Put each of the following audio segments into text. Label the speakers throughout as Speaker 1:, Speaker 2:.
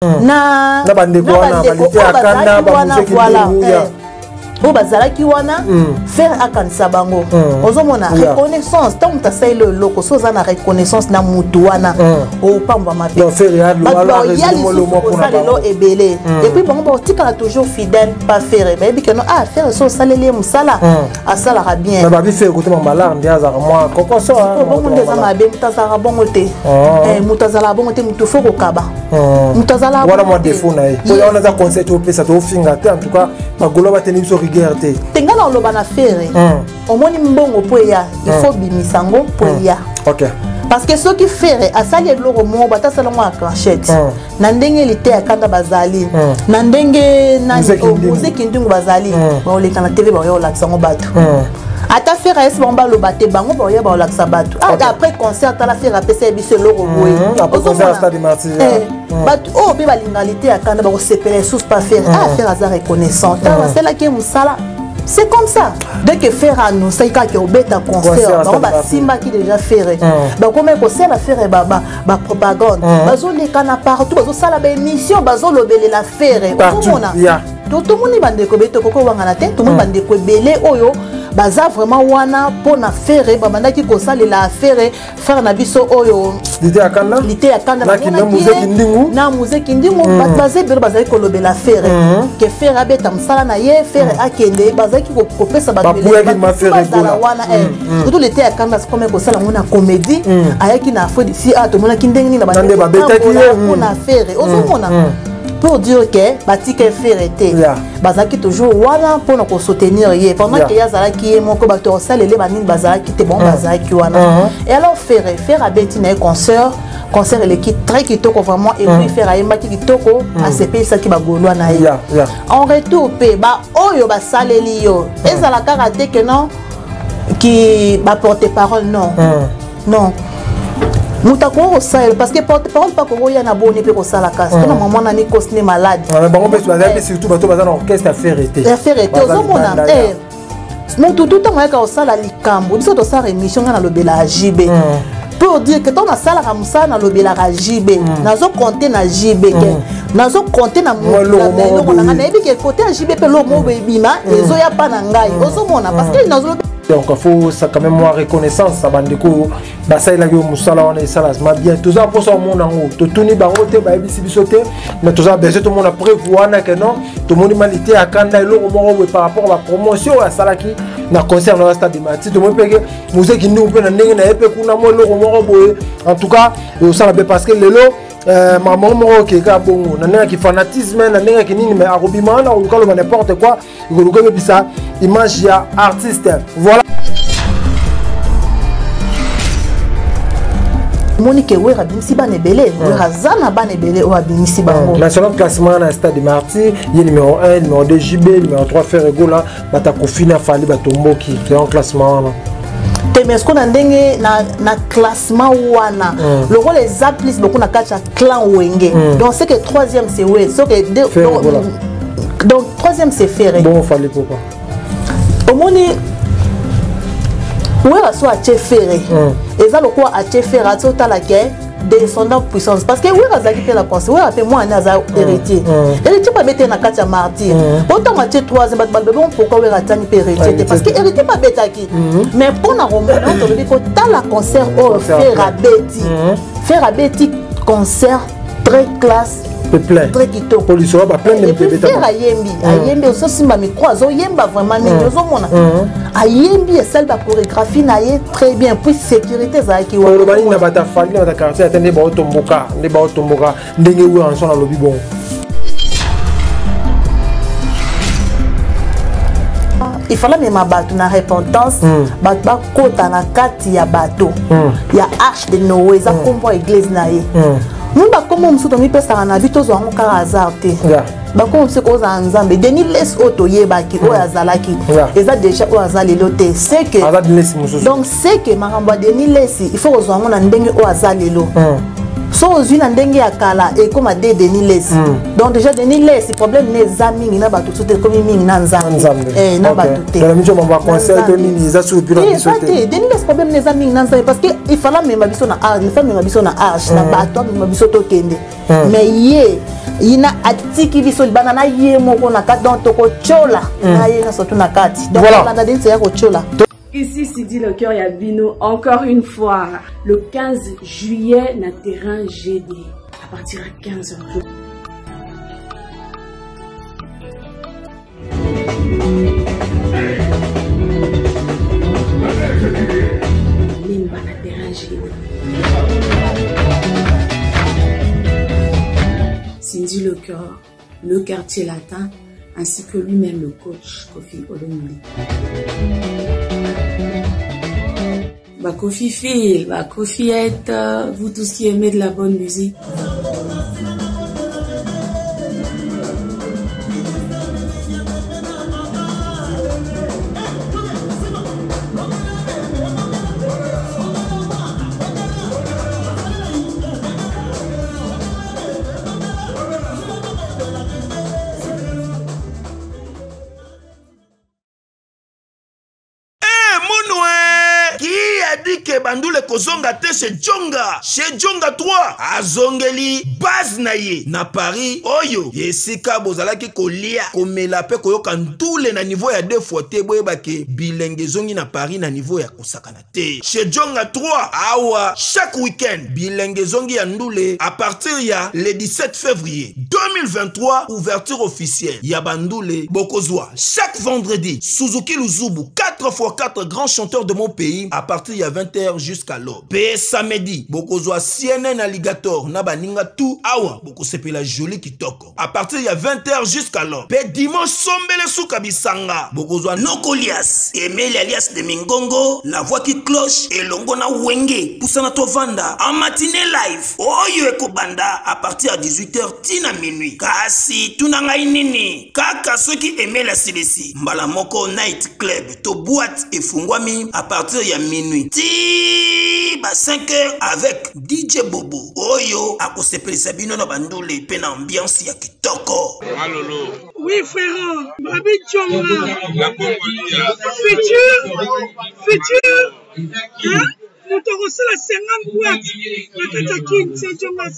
Speaker 1: na
Speaker 2: bandeko wana balite akanda bamuseki voilà
Speaker 1: o bazalaki wana faire akanisa bango ozomona reconnaissance tant que ça le loko soza na reconnaissance na mutu wana o pamba mabe
Speaker 2: donc faire ya
Speaker 1: le mot pour lelo ebele et puis bon tika toujours fidèle pas faire mais que non faire so salele musala asala bien
Speaker 2: na babi faire côté mambala ndiaza moi koko so
Speaker 1: bon ndeza mabe mutazara bon te mutazala bon te mutu foko kaba mutazala
Speaker 2: voilà moi défaut na ye on a za concept au pesa to finga te en tout cas magolo ba tenir so regardé
Speaker 1: tengana loba na faire omoni mbongo po ya il faut bimisango po ya
Speaker 2: OK
Speaker 1: parce que ceux qui faire asali eloko mo bata sala mo cachette na ndenge lité akanda bazali na ndenge na muziki ndungu bazali ba oleka na TV ba yo laksa ngo bato ata faire es bomba lo baté bango ba yo ba laksa bato après concert la faire apesa biso eloko boye
Speaker 2: après concert stade Martyr
Speaker 1: bato o be balingalité akanda ba ko sepele sous pas faire faire azar reconnaissant c'est là qui musala. C'est comme ça. Dès que faire à nous, c'est quand on bête à concert, on va simba qui déjà fait. Bah comment on sait la faire baba, bah propagande. Bazo les canards partout, bazo ça la émission, bazo le belé la faire.
Speaker 2: Tout
Speaker 1: le monde bande ko beto koko wanga na tête, tout le monde bande ko belé oyo. Baza vraiment wana pour na faire, bamanda qui ko ça la faire, faire na biso oyo.
Speaker 2: Lité akanda
Speaker 1: na musique ndingu na musique ndingu baza bero baza ko lobe la faire que faire abeta msala na ye faire akende baza ki ko pesa ba wana tout l'été akanda c'est comme ko sala ngona comédie ayaki na fo d'ici to mona kindenge na
Speaker 2: bande ba beta ki
Speaker 1: on a faire ozomona pour dire que batika faire était bazaki toujours wana pour nous soutenir hier pendant que yazala qui moko bato salele banini bazaki te bon bazaki wana et alors faire abeti na concert l'équipe très kitoko vraiment et puis faire ayemba kitoko a CP ça qui ba golwa na ye en retour pe ba oyo ba saleli yo ezala karaté que non qui ba porter parole non non Moutako sale parce que porte-parole pas qu'on y a na bonne pe ko sala casse na maman na ni cosne malade
Speaker 2: bango pe surtout bato bazana orchestre affaire été
Speaker 1: ozomona mon tout temps ka osala likambo biso to sala émission na lobela JB pour dire que ton sala ka musala na lobela JB nazo compter na JB nazo compter na mo na ebi ke côté JB pe lo mo bima ezo ya pa na ngai ozomona parce que nazo
Speaker 2: donc il faut ça quand même moi reconnaissance ça bandeko basa ila yo musala wana isala ma bien tout ça pour ça mon nango to tuni bango te ba bisi bisote mais tout ça besoin tout monde prévoir na que non tout monde malité akanda eloko moko par rapport à la promotion à salaki na concert na stade Martyr tout monde peke musique ndu pe na ndenge na epe kuna mo eloko moko boye en tout cas ça be parce que lelo maman moko ke ka bongo na ndenge ki fanatisme na ndenge ki nini mais arobima na ko lo n'importe quoi il ko ko bisa image ya artiste voilà
Speaker 1: Monique Wera binisi banebele Razana banebele o binisi bango
Speaker 2: mais selon classement na stade Martyr il numéro 1 numéro 2 JB numéro 3 Ferrego là bata kofina fali batomboki c'est un classement là
Speaker 1: mais est-ce qu'on a na classement wana le rôle les applis beaucoup na catch clan wenge donc c'est que troisième c'est ouais donc troisième c'est Ferré
Speaker 2: bon fallait pourquoi
Speaker 1: au moni ouais soit à Ferré et ça le quoi à Ferré à tota la guerre descendant puissance parce que oui azaki pe la conseil oui appelle moi naza héritier héritier pas mettre na katia Martyr autant match 3 bon pourquoi oui atani pe héritier parce que héritier pas betaki mais pour na romano to le ko tala concert au faire abeti concert très classe
Speaker 2: plein
Speaker 1: très kitoko
Speaker 2: police va plein de bébés
Speaker 1: ayembi aussi simba micro azo yemba vraiment mais nous mona ayembi celle la chorégraphie na ye très bien puis sécurité za ki wa
Speaker 2: robani na bata fali na bata quartier atende ba otomboka ndenge wu en son lobby bon
Speaker 1: il fallait même bateau na repentance bato kota na kati ya bateau ya arche de Noé za kombo église na ye nous comme on se donne pesa na bito zo ngo ka hasard te ba comme se ko za nzambe deni les auto yebaki o azalaki eza déjà o azali lote c'est que donc c'est que maramba deni lesi il faut ko zo ngo na ndenge o azalelo so ozwi na ndenge ya kala et comme de deni lesi donc déjà deni lesi problème les amis na bato tout comme mingi na nzambe na bato te
Speaker 2: dans la mission on va conseiller to nini za sur pire
Speaker 1: biso te deni lesi problème les amis na nzambe parce que il fallait même biso na art il fallait même biso na arche na bato même biso to kende mais ye ina atiki biso libana na ye moko na kati donc toko chola na ye na surtout na kati donc on a dit c'est ko chola.
Speaker 3: Ici Sidi le cœur Yabino, encore une fois, le 15 juillet, na terrain GD, à partir de 15h. Limba na terrain GD. Sidi le quartier latin, ainsi que lui-même le coach Kofi Olomide. Kofi Phil, Kofi est vous tous qui aimez de la bonne musique.
Speaker 4: Bandule kozonga te chez Djonga 3 azongeli base na ye na Paris oyo yesika bozalaki kolia komela pe koyoka ndule na niveau ya 2 fois te boyebake bilenge zongi na Paris na niveau ya kosakana te chez Djonga 3 awa chaque week-end bilenge zongi ya ndule à partir ya le 17 février 2023 ouverture officielle ya bandule bokozwa chaque vendredi Suzuki Luzubu 4x4 grands chanteurs de mon pays à partir ya 20h jusqu'à l'aube. Pe samedi, bokozwa CNN Alligator na baninga tout awa bokosepela joli kitoko. À partir ya 20h jusqu'à l'aube. Pe dimanche sombele suka bisanga. Bokozwa Nokolias, Emile alias de Mingongo, la voix qui cloche et longo na wenge. Poussana to vanda en matinée live. Oyo ekobanda à partir à 18h tina minuit. Kasi tunanga inini. Kaka ceux qui aimaient la CDC. Mbala moko night club to boîte et fungwami à partir ya minuit. Ba 5h avec DJ Bobo Oyo akosepelisa bino na bandule pe na ambiance ya kitoko.
Speaker 5: Malolo.
Speaker 6: Oui frère, Babi Djonga.
Speaker 5: La Congolia.
Speaker 6: Futur. Hein? Nous te reçons la 50 boîtes. La Katakin, c'est Djonga.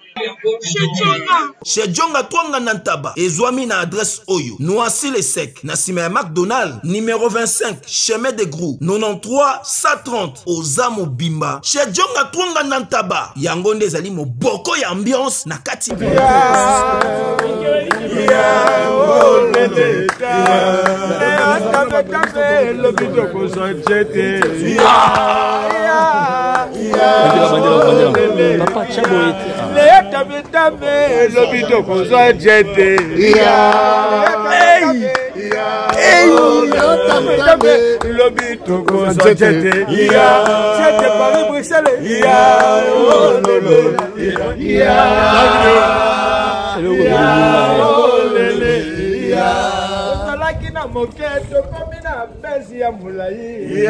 Speaker 4: Chez Djonga Twanga Nantaba ezwami na adresse Oyo Noisy le Sec na sima ya McDonald numéro 25 chemin de Grou 93 130 Ozamo Bimba chez Djonga Twanga Nantaba yango nde ezali moboko ya ambiance na kati
Speaker 7: Papa Chabo
Speaker 5: Tabe lobito kozo jete lobito kozo jete jete Paris Bruxelles Salaki na moketo komina bezi ya mulai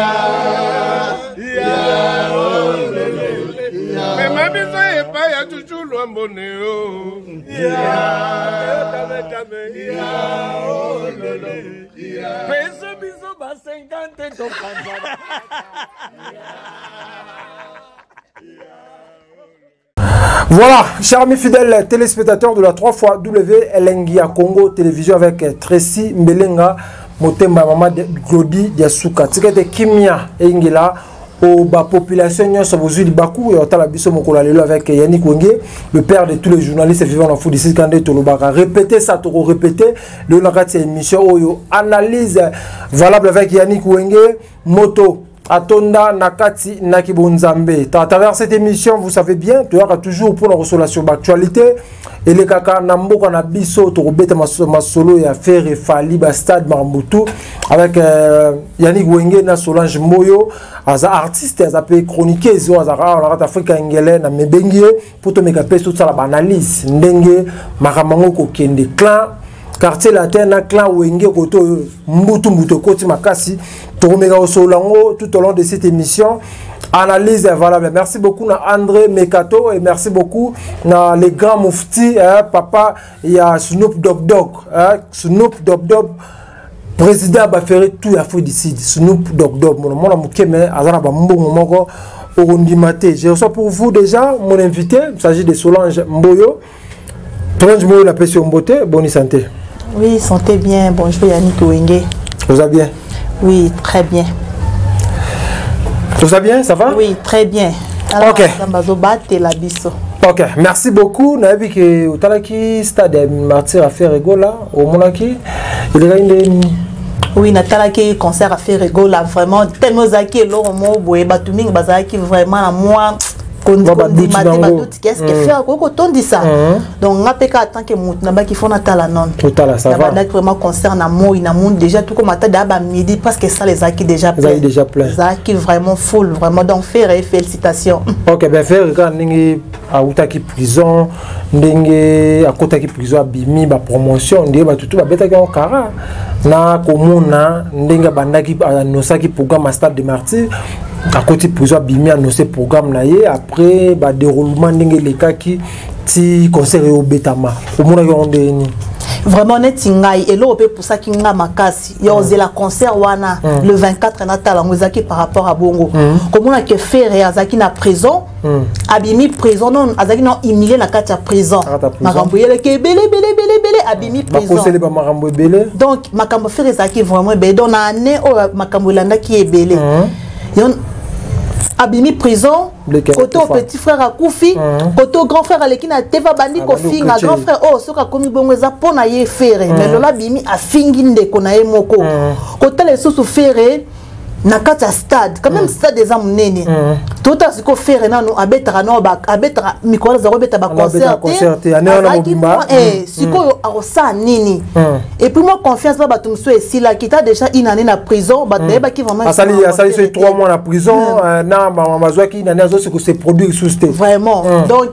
Speaker 5: mais ma maison est pas ya toujours loin boneo peso biso ba 50 to panzana.
Speaker 2: Voilà, chers amis fidèles téléspectateurs de la 3xW Elengia Congo Télévision avec Tracy Mbelenga, Motemba Mama Glody Diasuka. Tikete Kimia Engela. Au bas population nyonso bozuli baku et otala biso mokola lelo avec Yannick Wenge, le père de tous les journalistes vivant en foot d'ici Kandé Tolobaka. Répétez ça, toro répéter le nakati émission oyo analyse valable avec Yannick Wenge, moto Atonda Nakati Nakibonzambe. À travers cette émission, vous savez bien, tu auras toujours pour la résolution d'actualité. Et les kaka Namboka Nabiso, Torobete Masolo et affaire et Fali Bastad Marmoutou avec Yannick Wenge na Solange Moyo, as artiste, as appelé chroniqueur, as a Afrique Engelen, na Mebengue, pour te mettre tout ça la analyse. Ndenge, Maramango Kokende clan. Quartier latin na clan Wenge koto mbutu koti makasi toromega osolango tout au long de cette émission analyse valable. Merci beaucoup na André Mekato et merci beaucoup na les grands moufti papa il y a Snoop Dogg Snoop Dogg président ba faire tout ya fou d'ici Snoop Dogg mon mukeme azana ba mbongo moko orondimate. Je reçois pour vous déjà mon invité, il s'agit de Solange Mboyo. Tout le monde la pression beauté, bonne santé.
Speaker 1: Oui, santé bien. Bonjour Yannick Wenge.
Speaker 2: Vous allez bien?
Speaker 1: Oui, très bien.
Speaker 2: Tout va bien, ça va?
Speaker 1: Oui, très bien. Alors,
Speaker 2: ok.
Speaker 1: Ok,
Speaker 2: merci beaucoup. Nous avons vu que au Talaki stade martyr à faire là, au Monaki, il y a une.
Speaker 1: Oui, Natalaki concert à faire là, vraiment tellement zaki l'or mo boye batuming bazaki vraiment à moi. Qu'est-ce que fait à quoi dit ça? Donc on a pas tant que mon n'a pas qu'il faut natala non.
Speaker 2: Total, ça va.
Speaker 1: Vraiment concerne à moi, il a mon déjà tout comme à d'aba midi parce que ça les acquis déjà plein.
Speaker 2: Déjà plein.
Speaker 1: Zaki vraiment full, vraiment donc faire félicitations.
Speaker 2: Ok, ben faire quand ningi à outaki prison, ningi à kotaki prison à bimi ba promotion, ningi ba tout ba beta ka kara na komuna ninga bandaki anosaki programme stade de martyr. À côté prison bimi annoncé programme naie après ba déroulement ndenge les cas qui ti concert au betama au mona yonde ni
Speaker 1: vraiment net ngai et là pour ça qui nga makasi yo osé la concert wana le 24 natal ngozaki par rapport à bongo comme on a que faire azaki na prison abimi prison non azaki non humilié na kati ya prison makambo yele ke belé abimi prison
Speaker 2: ba conseiller ba makambo belé
Speaker 1: donc makambo faire azaki vraiment belé donc na année o makambo landa qui est belé abimi prison, côté au petit frère à Koufi, côté au grand frère à l'équina Teva Bandi Kofi, un grand frère oh, ce qu'a commis bongoza pour naïe faire, mais le labimi a finginde konaïe moko, côté les sous faire. Nakata stade quand même stade des hommes neni tout à ce qu'on fait na no abetara no ba abetara mikola za robeta ba concerté ana mobimba siko arosa nini et puis moi confiance ba batumso et si la kita déjà une année na prison ba ba qui vraiment
Speaker 2: asali c'est 3 mois na prison na mazwa qui nani azo se produire sous state
Speaker 1: vraiment donc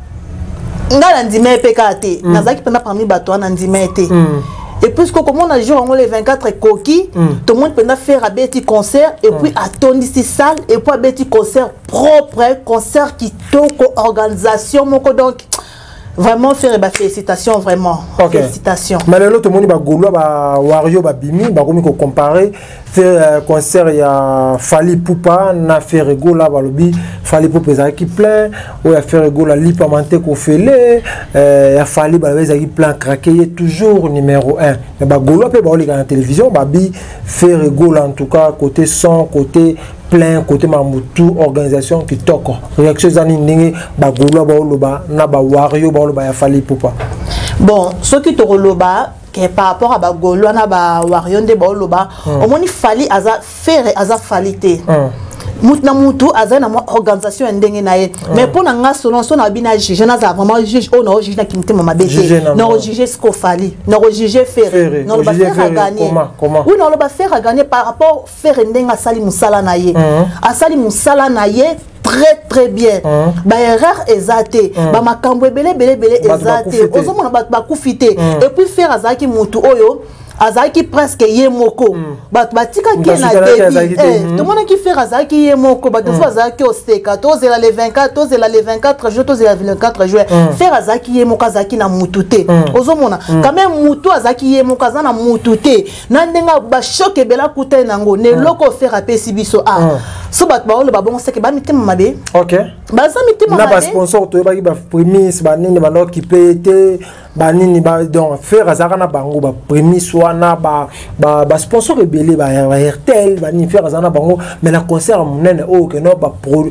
Speaker 1: ngala ndime pekate nazaki pena parmi bato na ndime été. Et puisque comme on a joué les 24 coquilles, tout le monde peut faire un petit concert et puis attendre ici salle et puis un petit concert propre, concert qui toque organisation. Donc vraiment faire des félicitations vraiment. Félicitations.
Speaker 2: Mais là tout le monde va gaulois va wario va bimi va comme comparer faire concert il y a Fali Poupa na faire rigolo là va lobby Fali Poupa qui plein ou il y a faire rigolo la lipamenté qu'on fait les il y a Fali va qui plein craquer toujours numéro 1 mais va gaulois peut va aller dans la télévision va bi faire rigolo en tout cas côté son côté plein côté Mamoutou organisation qui toque réaction zani ndenge ba gaulois ba loba na ba wario ba loba ya Fali Poupa
Speaker 1: bon ce qui te loba que par rapport à Bagolo na ba warion de Boloba au moni fali aza faire aza falite mutna mutu aza na organisation ndenge na ye mais pour nga selon son abina juge na za vraiment juge on no juge na kimte mama bete no juge ce qu'on fali no juge faire no ba faire gagner oui no ba faire gagner par rapport faire ndenga sali musala na ye asali musala na ye très bien ba erreur ezate ba makambo belé ezate ozomona ba kufite et puis faire azaki mutu oyo azaki presque ye moko batika ki na débit tout le monde qui fait azaki ye moko bato azaki au steka tozela le 24 tozela le 24 jours tozela le 24 juin faire azaki ye moko azaki na mutute ozomona quand même mutu azaki ye moko azana mutute na ndenga ba choc ebela kuta nango ne loko faire apesi biso so bat ba ba bon c'est que ba mitima mabe
Speaker 2: OK
Speaker 1: ba ça mitima mabe
Speaker 2: na ba sponsor to ba premise ba nini ba no qui pété ba nini ba donc faire azaka na bango ba premise wana ba sponsor rebelle ba RTL ba ni faire azana bango mais la concert monene o que no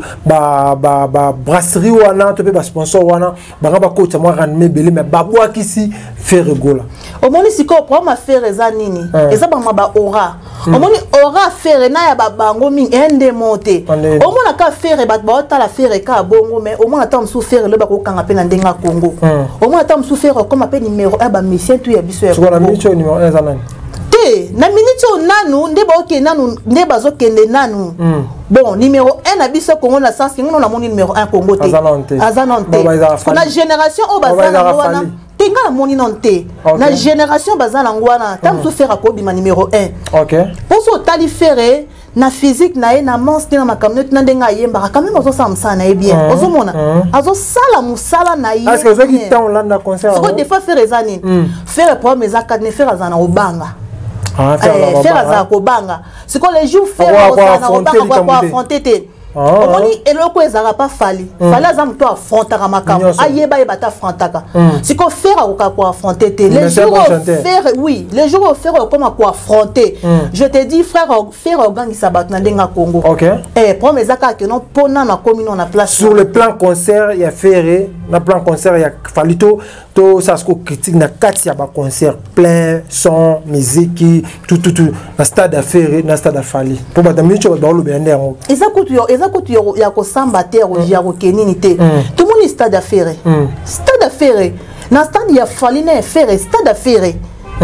Speaker 2: ba brasserie wana to ba sponsor wana ba coach moi ranme belé mais ba boa kisi faire rigola
Speaker 1: au moni siko pour ma faire eza nini eza ba aura au moni aura faire na ya ba bango min ende monter au mona ka faire ba ta la faire ka bongo mais au mona tam sou faire le ba ko kanga pe na ndenga Congo au mona tam sou faire comme appel numéro 1 ba mission tout ya biso ya
Speaker 2: Congo mission numéro 1 zanani
Speaker 1: na minute nanu ndeba oke nanu ndeba zo kende nanu bon numéro 1 na biso Congo na sens ngono na moni numéro 1 Congo te azanonte na génération o bazana wana tenga na moni nonte na génération bazana ngwana tam sou faire ko bima numéro 1
Speaker 2: OK
Speaker 1: pour so tali faire na physique na na monstre na makamnet na ndenga yemba quand même ozo samsa na bien ozomona azo sala musala na ye
Speaker 2: est-ce que zo ki temps là na concert
Speaker 1: so des fois faire ezani faire problème ezaka ne faire azana obanga faire azana kobanga c'est quand les jours faire azana obanga kwa affronter omoni eloko ezaka pas fali fali azam to affrontaka makambo ayeba yeba ta affrontaka siko faire akoka ko affronter te les jours faire oui les jours faire comme ko affronter je te dis frère faire organiser bat na ndenga Congo pour mes aka que non pona na commune na place
Speaker 2: sur le plan concert il y a faire na plan concert il y a falito to ça ce critique na kati ya ba concert plein son musique tout na stade affaire na stade afali pour ba dami cho ba lo bien ndero
Speaker 1: ezakutu ya ko samba terre ya ko kenini te tout monde stade affaire na stade ya fali na affaire stade affaire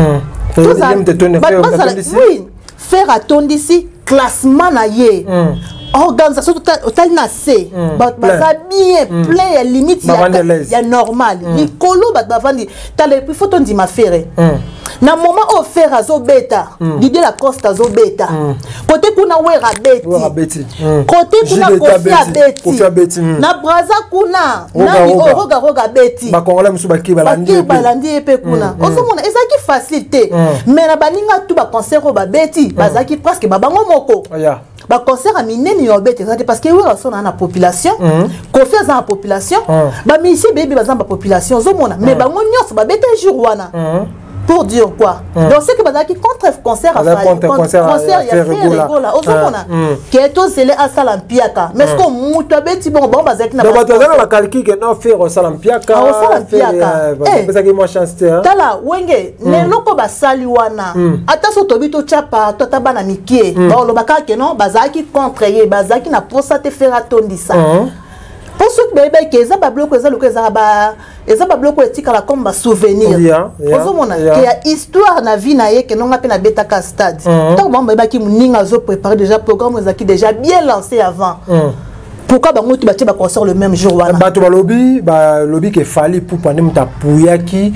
Speaker 1: oui faire attendre ici classement na ye organisation total na C baza bien plein ya limite ya normal likolo bat bavandi tale puis faut on dit ma faire na moment au faire azo beta Didier Lacoste azo beta côté kuna wera beti côté kuna Kofia beti na braza kuna na roga beti
Speaker 2: ba congolais musu ba ki
Speaker 1: balandi epe kuna ozomona ezaki facilité mais na baninga tout ba concert ba beti bazaki presque babango moko ba concert a minene yo beti parce que wera sona na population confiance dans la population ba misi bébé bazamba population ozomona mais bango nyos ba beti jour wana pour dire quoi donc c'est que bazaki contre concert à concert ya Regola ozomona que to zele à salampiaka mais ce que mutu beti bon bazaki na
Speaker 2: ba tozana la calcul que non faire salampiaka bazaki moi chance
Speaker 1: tala wenge neloko basali wana ata so tobito chapa tota bana mikie ba lobaka que non bazaki contre ye bazaki na posa te faire atondisa pour ceux qui ont des blocs, ils ont blocs éthiques à comme souvenir. Ozomona qu'il y a histoire na vie na ye que non appelle na beta stade. Tant bon bébé qui mouninga zo préparer déjà programme qui déjà bien lancé avant. Pourquoi bango tu bâti ba concert le même jour wana?
Speaker 2: Bato ba lobby que fallait pour prendre muta puyaki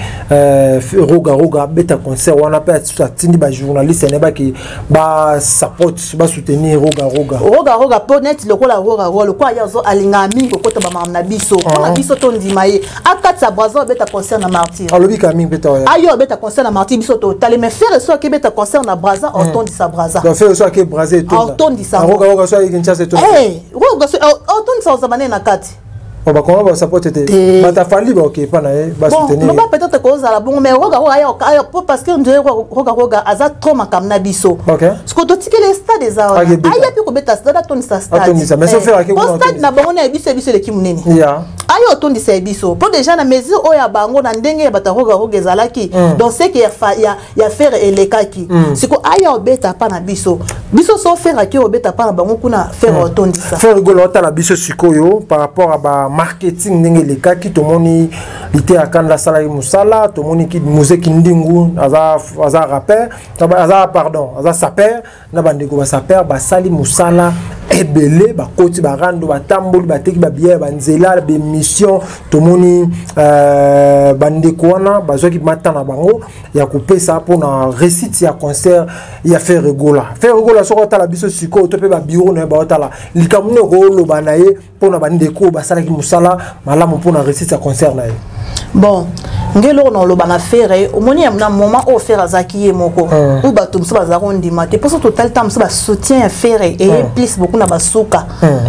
Speaker 2: roga beta concert wana pe atindi ba journaliste ne ba ki ba support ba soutenir roga
Speaker 1: ponet lokola roga le quoi yazo alinga mingo kota ba mamna biso na biso to ndima ye akatsa brazo beta concert na martyr
Speaker 2: lobby ka mingo beta
Speaker 1: ayo beta concert na martyr biso to tali mais faire so ke beta concert na braza autant di sa braza
Speaker 2: donc faire so ke braza to
Speaker 1: autant di sa
Speaker 2: roga so ke nchase to
Speaker 1: roga autant de ça na kati
Speaker 2: on va comment ça peut être bata fali ba OK pas na ba soutenir
Speaker 1: bon peut-être cause la bon mais roga parce que on dirait roga aza trop makamna biso
Speaker 2: OK
Speaker 1: ce que to tike les stades za aya pi ko beta stade ton sa stade
Speaker 2: mais so faire que
Speaker 1: on stade na bango na biso le kimuneni ayo ton di sa biso pour déjà na mesure oya bango na ndenge bata roga ezalaki donc c'est que ya faire elekaki c'est que aya beta pa na biso so faire que beta pa na bango kuna faire ton di sa
Speaker 2: faire rigolo ta la biso sikoyo par rapport à ba marketing ndenge leka ki tomoni lité akanda sala musala tomoni ki musique ndingu aza rapper aza saper na bandeko ba saper ba sali musala ebele ba koti ba rando ba tamboli ba teki ba bière ba nzela be mission tomoni bandeko wana bazoki matana bango ya kopesa pour na récite ya concert ya faire rigola soko ta la biso siko to pe ba bureau na ba tala likamune rolo banaye pour na bandeko ba sala ki musala malamu pour na récite ya concert na ye
Speaker 1: bon ngelo no lo bana faire au moni na moment au faire azaki moko ou bato mso bazaro ndima te parce que total temps mso ba soutien faire et plus beaucoup na basuka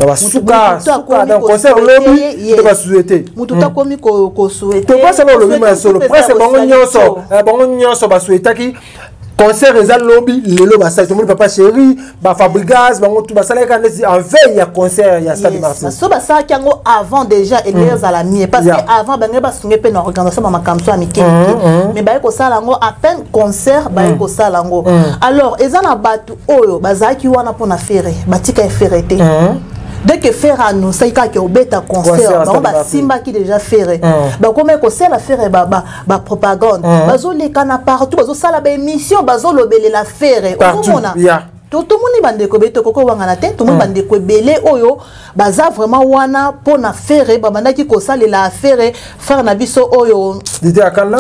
Speaker 2: dans concert lobby de ba souhaiter
Speaker 1: mutu ta komi ko souhaiter
Speaker 2: to pas solo lobby mais solo presque bango nyonso ba souhaitaki concert eza lobby lelo ba sa tout le monde papa chéri ba Fabrigas bango tout ba sala ka ndesi en veille ya concert ya Stade Martyr
Speaker 1: so ba sa kango avant déjà église à la mie parce que avant ba ngeba sunge pe na organisation ma kamso amike mais ba ko sala ngo à peine concert ba ko sala ngo alors eza na batu oyo bazaki wana pona faire batika ferete dès que faire à nous ça y a que au bêta concert ba simba qui déjà faire ba comme ko sala faire ba propagande bazo les kana partout bazo sala ba émission bazo lobele la faire au mona tout le monde bande ko beto koko wanga na tête tout le monde bande ko belé oyo baza vraiment wana pona faire ba bandaki ko sala la faire faire na biso oyo
Speaker 2: lité akanda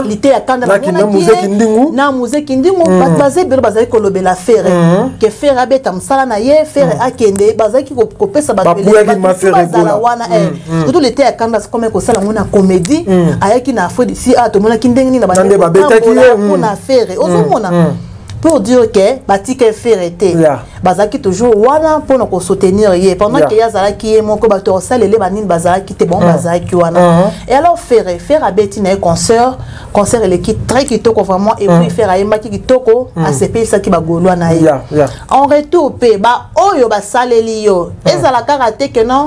Speaker 1: na musique ndingu bazé belo bazaki ko lobela faire que faire abeta msala na ye faire akende bazaki ko pesa ba bazala wana tout l'été akanda comme ko sala ngona comédie ayaki na fo d'ici a to mona kindenge ni na
Speaker 2: ba beta ki
Speaker 1: pona faire ozomona pour dire que batike ferete bazaki toujours wana pour nous soutenir ye pendant que yazalaki moko bato salele banine bazaki te bon bazaki wana et alors faire a betina concert l'équipe très kitoko vraiment et puis faire ayema kitoko a CP ça qui ba golwa na ye en retour pe ba oyo ba saleli yo ezala karaté que non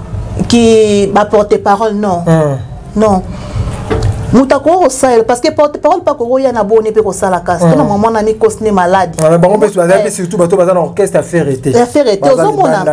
Speaker 1: qui ba porter parole non non Moutako osale parce que porte-parole pas ko ya na bonne pe ko sala casse na maman na mi cosne malade
Speaker 2: bango pe surtout bato baza na orchestre affaire été
Speaker 1: ozomona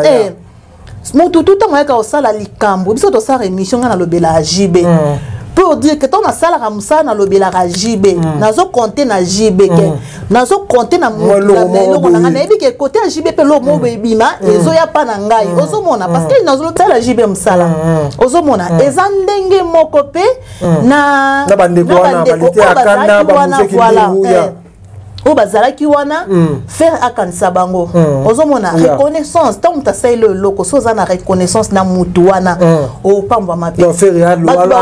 Speaker 1: mutu tout temps ka osala likambo biso to sala émission na lobela JB pour dire que ton sala ramsa na lobela JB nazo compter na JB ke nazo compter na mo na na ebi ke côté JB pe lo mo bebima ezo ya pa na ngai ozomona parce que nazo lobela JB msala ozomona ezandenge moko pe na
Speaker 2: bandeko wana balite akanda ba musiki voilà
Speaker 1: o bazalaki wana faire akanisa bango ozomona reconnaissance tant ta sai le loko soza na reconnaissance na mutu wana o pamba mape
Speaker 2: donc faire ya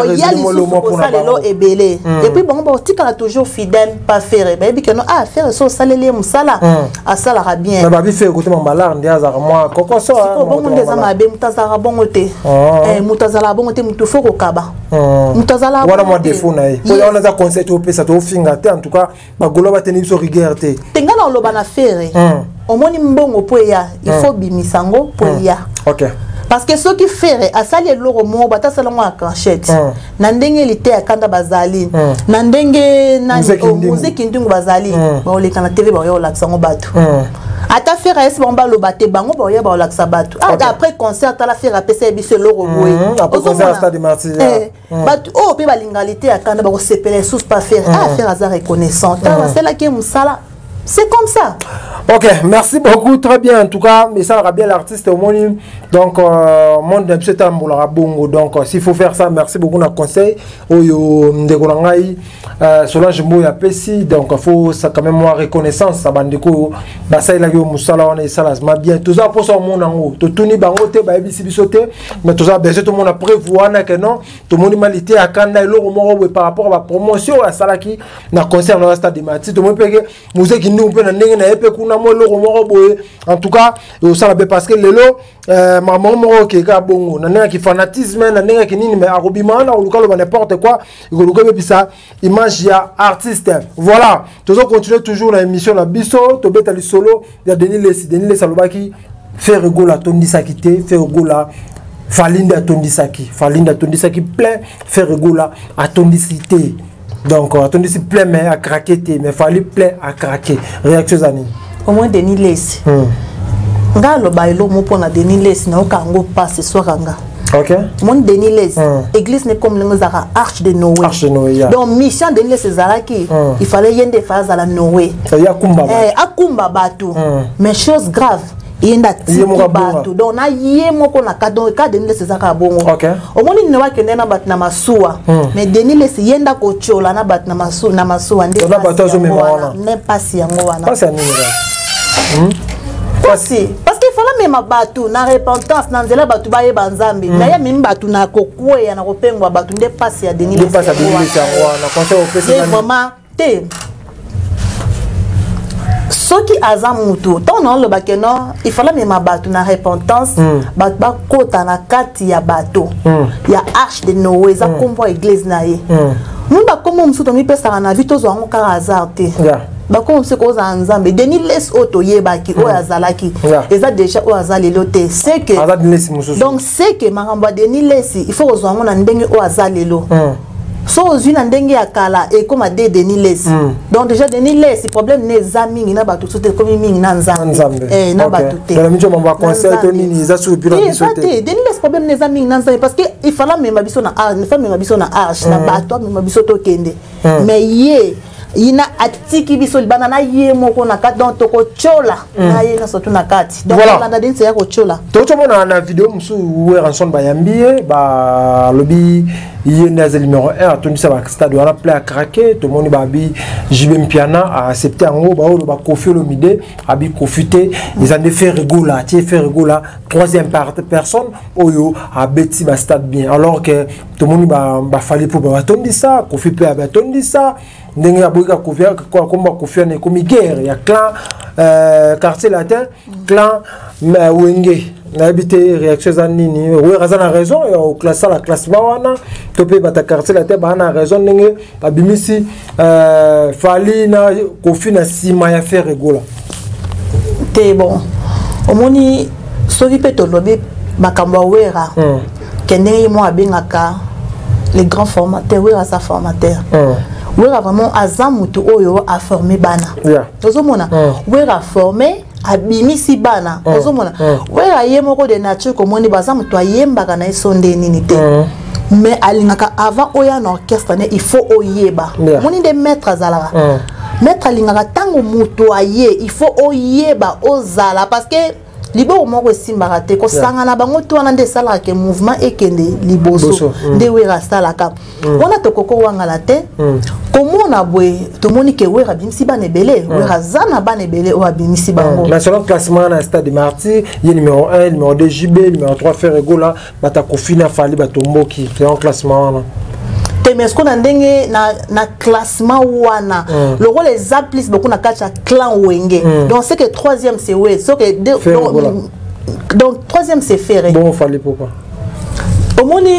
Speaker 2: lo mo pour na
Speaker 1: lelo ebele et puis bon tika toujours fidèle pas faire ba bikeno faire so salele musala asala ra bien
Speaker 2: na ba bi faire côté mambalar ndiaza moi koko so
Speaker 1: bon ndeza mabe mutazara bongo te mutazala bongo te mutu foko kaba mutazala
Speaker 2: wana mo défaut na ye on a za concept au pesa to finga te en tout cas ba golo ba tenir so
Speaker 1: tengana loba na faire omoni mbongo po ya il faut bimisango po ya
Speaker 2: OK
Speaker 1: parce que ceux qui faire asali loro mo bata salongo a canchette na ndenge lité akanda bazali na ndenge na muziki ndungu bazali ba oleka na TV ba yo laksango bato ata faire es bomba lo baté bango ba yo ba laksa bato après concert la faire apesa biso loro boy
Speaker 2: après concert stade Martyr
Speaker 1: bato o pe balingalité akanda ba ko sepele sous pas faire faire azar reconnaissant c'est là qui musala. C'est comme ça.
Speaker 2: Ok, merci beaucoup, très bien. En tout cas, mais ça aura bien l'artiste au monde. Donc, monde d'un petit tambour bongo. Donc, s'il faut faire ça, merci beaucoup dans le conseil. Oyo Ndegolangai, Solange Mboya Pessi. Donc, il faut ça quand même avoir reconnaissance. Ça bandeko, basay la yo musala on est salas. Ma bien, tout ça pour son monde en haut. Tout ni bangote, ba ebisi bisote. Mais tout ça, tout le monde a prévoir que non. Tout le monde malité à Kanda et l'euro par rapport à la promotion à Salaki. Dans le concert dans le stade de Mati. Tout le monde peut que musique nous peut n'engager na épée kuna mo l'euro en tout cas au salabe parce que lelo maman moro qui ka bongo na qui fanatisme na qui nini mais arobima na lukalo n'importe quoi il ko luka bisa image ya artiste voilà toujours continuer toujours la émission la biso to betali solo ya Denis Les Salobaki faire rigola tondisa kité faire rigola Falinda tondisaki plein faire rigola à tondicité. Donc, attendez, c'est plein, mais à craquer, mais fallait plein à craquer. Réaction Zani.
Speaker 1: Au moins, Denis Les. Nga lo bailo mo pona Denis Les na okango pas ce soir nga.
Speaker 2: OK.
Speaker 1: Mon Denis Les. Église n'est comme le Zara Arche de Noé.
Speaker 2: Arche de Noé.
Speaker 1: Donc mission Denis Les Zalaki, il fallait y des phases à la Noé.
Speaker 2: Ya kumba.
Speaker 1: Akumba batu. Mais chose grave. Yenda tiki batu donc na yemo ko na kadon ka Denis Les zaka bongo omoni ne wa kende na bat na masuwa mais Denis Les yenda ko chola na bat na masuwa ndé
Speaker 2: na bato zo memona
Speaker 1: ne pasi yango wana
Speaker 2: pasi nini
Speaker 1: pasi parce qu'il fallait même batu na repentance na nzela batu ba ye banzambe na ya mimi batu na kokwe ya na kopengwa batu ndé pasi ya Denis Les
Speaker 2: pasi ya Denis Les wana conseil au pesi
Speaker 1: vraiment te ce qui a mutu tant non le bakeno il fallait même battu na repentance ba kota na kati ya bateau ya arche de Noé za kombo église na ye munda komo msuto mi pesa na vito zo ngo ka hasard te ba ko mse ko za nzambe Denis Les auto yebaki o azalaki eza déjà o azali lote c'est que donc c'est que maramba Denis Les il faut zo ngo na ndenge o azali lo so ozuna ndenge ya kala et comme de Denis Les donc déjà Denis Les le problème n'est amis na batu sote comme mingi na nzambe na batu te
Speaker 2: la mijo mamba conseil to nini za su pilo bisote
Speaker 1: Denis Les problème n'est amis na nzambe parce que il fallait même biso na arche ne fait même biso na arche na batu même biso to kende mais ye ina atiki biso libana na ye moko na kati donc to ko chola na ye na sotu na kati donc la ndadinse ya ko chola
Speaker 2: to to mona na vidéo musu we ranson ba yambie ba lobi il y a numéro 1 tout ça va stade on a appelé à craquer tout le monde babi JB Piana a accepté en haut ba Kofi Olomide abi profiter ils ont fait rigola tu fait rigola troisième personne oyo a beti ba stade bien alors que tout le monde ba fallait pour ba tondi ça Kofi peut ba tondi ça ndenge ya boika Kofi comme Kofi ne comme guerre il y a clan quartier latin clan Wenge na habité réaction za nini oui raison a raison au classe la classe bawana to pe bata quartier latin ba na raison ndenge abimisi fali na Kofi na sima ya faire rigola
Speaker 1: te bon omoni soki pe to lobi makambo wera kende mo abengaka les grands formateurs wera sa formateur wera vraiment azamutu oyo a formé bana tozomona wera formé abimisi bana tozomona wera yemoko de nature komoni bazamutu ayembaka na esonde nini te mais alingaka avant oya na orchestre ne il faut oyeba moni de maître azalaka maître alingaka tango mutu aye il faut oyeba ozala parce que libo moko simbaka te ko sangana bango to wana nde sala ke mouvement ekende liboso nde wera sala ka ona to koko wangala te komona boye to moni ke wera bimisi bana ebele wera zana bana ebele o bimisi bango
Speaker 2: mais selon classement na stade Marty il y a numéro 1 numéro 2 JB numéro 3 Ferregola bata kofina fali batomboki c'est un classement
Speaker 1: mais ce qu'on a ndenge na classement wana le rôle les applis beaucoup na kacha clan Wenge donc c'est que troisième c'est ouais so que donc troisième c'est Ferré
Speaker 2: bon fallait pourquoi
Speaker 1: au moni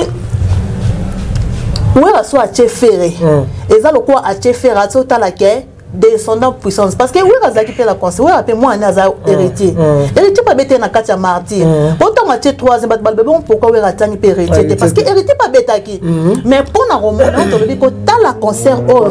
Speaker 1: ouais so a Ferré et ça le quoi a Ferré so tala ke descendant puissance parce que oui razaki pe la conseil oui appelle moi naza héritier héritier pas bête na kacha martyr autant a troisième bat balbe bon pourquoi oui ratani pe héritier parce que héritier pas bêtaki mais pour na romona to le ko tala concert au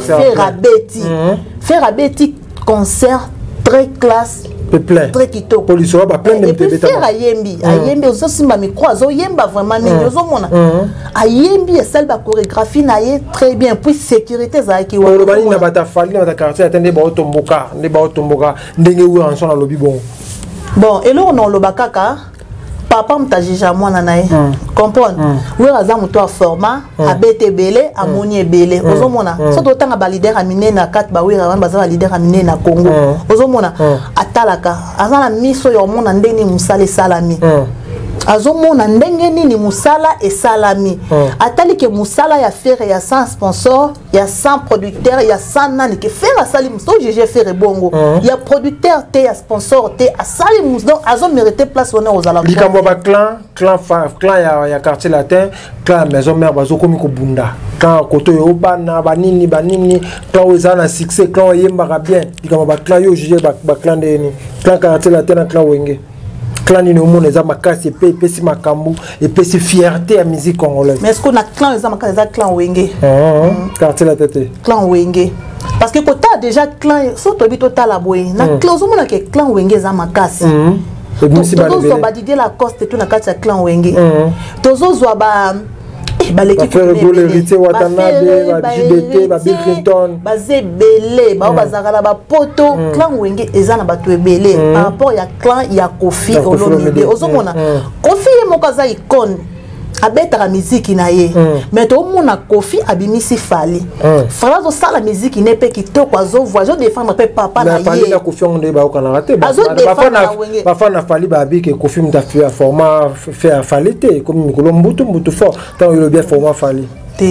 Speaker 1: faire abeti concert très classe
Speaker 2: plein
Speaker 1: très kitoko
Speaker 2: police va plein de
Speaker 1: bébé faire ayembi aussi simba micro azo yemba vraiment ni ozo mona ayembi celle ba chorégraphie na ye très bien puis sécurité za ki wa
Speaker 2: robani na bata fali na bata quartier attendez ba otomboka ndenge wu en son lobby bon
Speaker 1: et là on lo bakaka papa mtajija mwana nae comprendre oui razamu to format abete belé amoni belé ozomona so to tanga ba leader amine na 4 ba oui ravana baza leader amine na Congo ozomona atalaka azana miso yo mona ndeni musale salami azomona ndenge nini musala et salami atali ke musala ya faire ya sans sponsor ya sans producteur ya sans nani ke faire asali muso GG faire bongo ya producteur te ya sponsor te asali muso donc azo mériter place honneur aux alentours
Speaker 2: likambo ba clan ya quartier latin clan maison mère bazo komi ko bunda clan koto yo bana banini clan ozana succès clan yemba bien likambo ba clan yo GG ba clan de ni clan quartier latin clan Wenge clan ni no mona za makasi pe si makambu et pe si fierté à musique congolaise
Speaker 1: mais est-ce qu'on a clan za makasi za clan Wenge
Speaker 2: quartier la tête
Speaker 1: clan Wenge parce que quand tu déjà clan surtout bito tala boy na clan zo mona ke clan Wenge za makasi tozo ba Didier Lacoste tout na kati ya clan Wenge tozo zo ba l'équipe
Speaker 2: héritier Watanabe ba JBT ba Bill Clinton
Speaker 1: ba zebele ba bazakala ba poto clan Wenge eza na bato ebele par rapport ya clan ya Kofi Olomide ozomona Kofi moko za icône abeta musique na ye mais to mona Kofi abimisi fali fala zo sala musique ne pe kitoko azo voyager défendre pe papa na ye
Speaker 2: na Kofi on ba kana raté ba fana fali ba bi ke Kofi mta fait format fait falité comme mbutu fort tant il bien format fali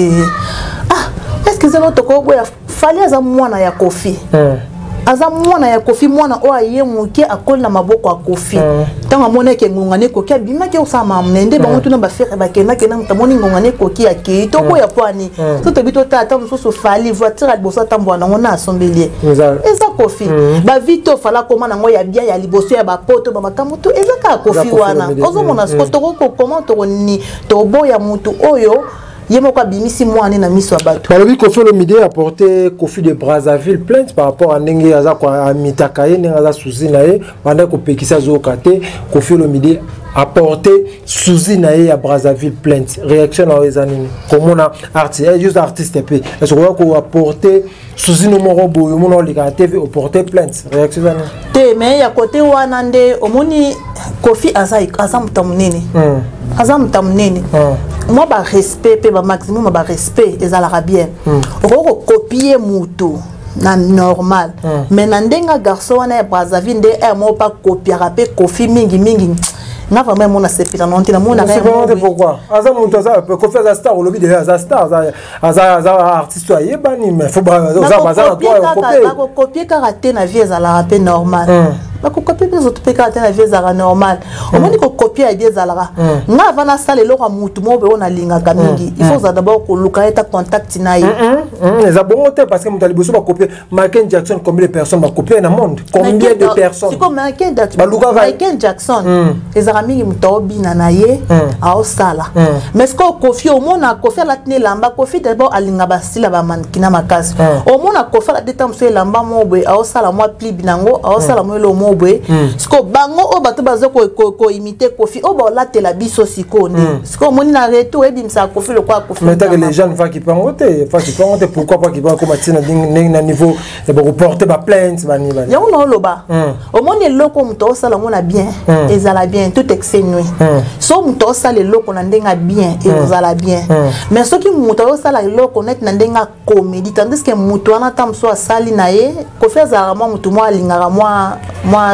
Speaker 1: est-ce que c'est notre ko fali aza mwana ya Kofi aza mwana ya Kofi mwana o aye muke akol na maboko ya Kofi tanga mona ke ngongane ko ke bima ke osama mnende ba mutu na ba faire ba kena kena mtamoni ngongane ko ki ake to ko ya pwani to to bito tata mususu fali voiture a bosa tambo na ngona asombelie eza Kofi ba vito fala koma na ngo ya bia ya liboso ya ba poto ba makambo to eza ka Kofi wana ozo mona sko to ko comment to ni to boya mutu oyo Yemoko bimisi mwana na miso bato.
Speaker 2: Alors Kofi Olomide a porté Kofi de Brazzaville plainte par rapport à ndenge aza kwa mitakaye ndenge aza souci na ye pendant ko pekisa zo kate Kofi Olomide apporter Suzy naé à Brazzaville plainte réaction à Ezanini comme on a artiste juste artiste épée est-ce qu'on va apporter Suzy no morobo yo mono lika TV au porter plainte réaction
Speaker 1: te mais ya côté wanande omoni Kofi azam tamunene moi ba respect pe ba maximum ba respect ezalaka bien oko copier mutu na normal mais na ndenga garçon wana ya Brazzaville nde mo pas copier pe Kofi mingi na vraiment mon accepter non tina mon
Speaker 2: arrêt pourquoi azam mutu za Kofi za star au lobby de za star za artiste ayebani mais faut za toi
Speaker 1: copier karaté na vie ezalaka pe normal copier les autres pécats na vie zara normal au moins ko copier idée zara nga vana sale lo ka mutu mo be ona linga kamingi il faut d'abord ko luka eta contact na ye
Speaker 2: les abonné parce que mutu liboso ba copier Michael Jackson combien de personnes ba copier na monde combien de personnes
Speaker 1: c'est comme Michael Jackson les amis mutu obina na ye a osala mais ce ko Kofi au monde a Kofi la tenir lamba Kofi d'abord alinga ba sila ba mankina makasi au monde a Kofi la détam so lamba mo be a osala mo pli binango a osala mo lo mo siko bango o bato bazo ko imiter Kofi o ba la tela biso siko ne siko moni na reto e bimsa Kofi le quoi Kofi
Speaker 2: mais les gens va qui pangote pourquoi pas qui va comme tina na niveau de reporter ba plainte ba ni ba
Speaker 1: ya uno loba o moni loko muto sala mona bien ezala bien tout excenui so muto sala loko na ndenga bien ezala bien mais so ki muto sala loko net na ndenga comédie tandis que muto wana tamso asali na ye Kofi azala mo muto mo alingara moi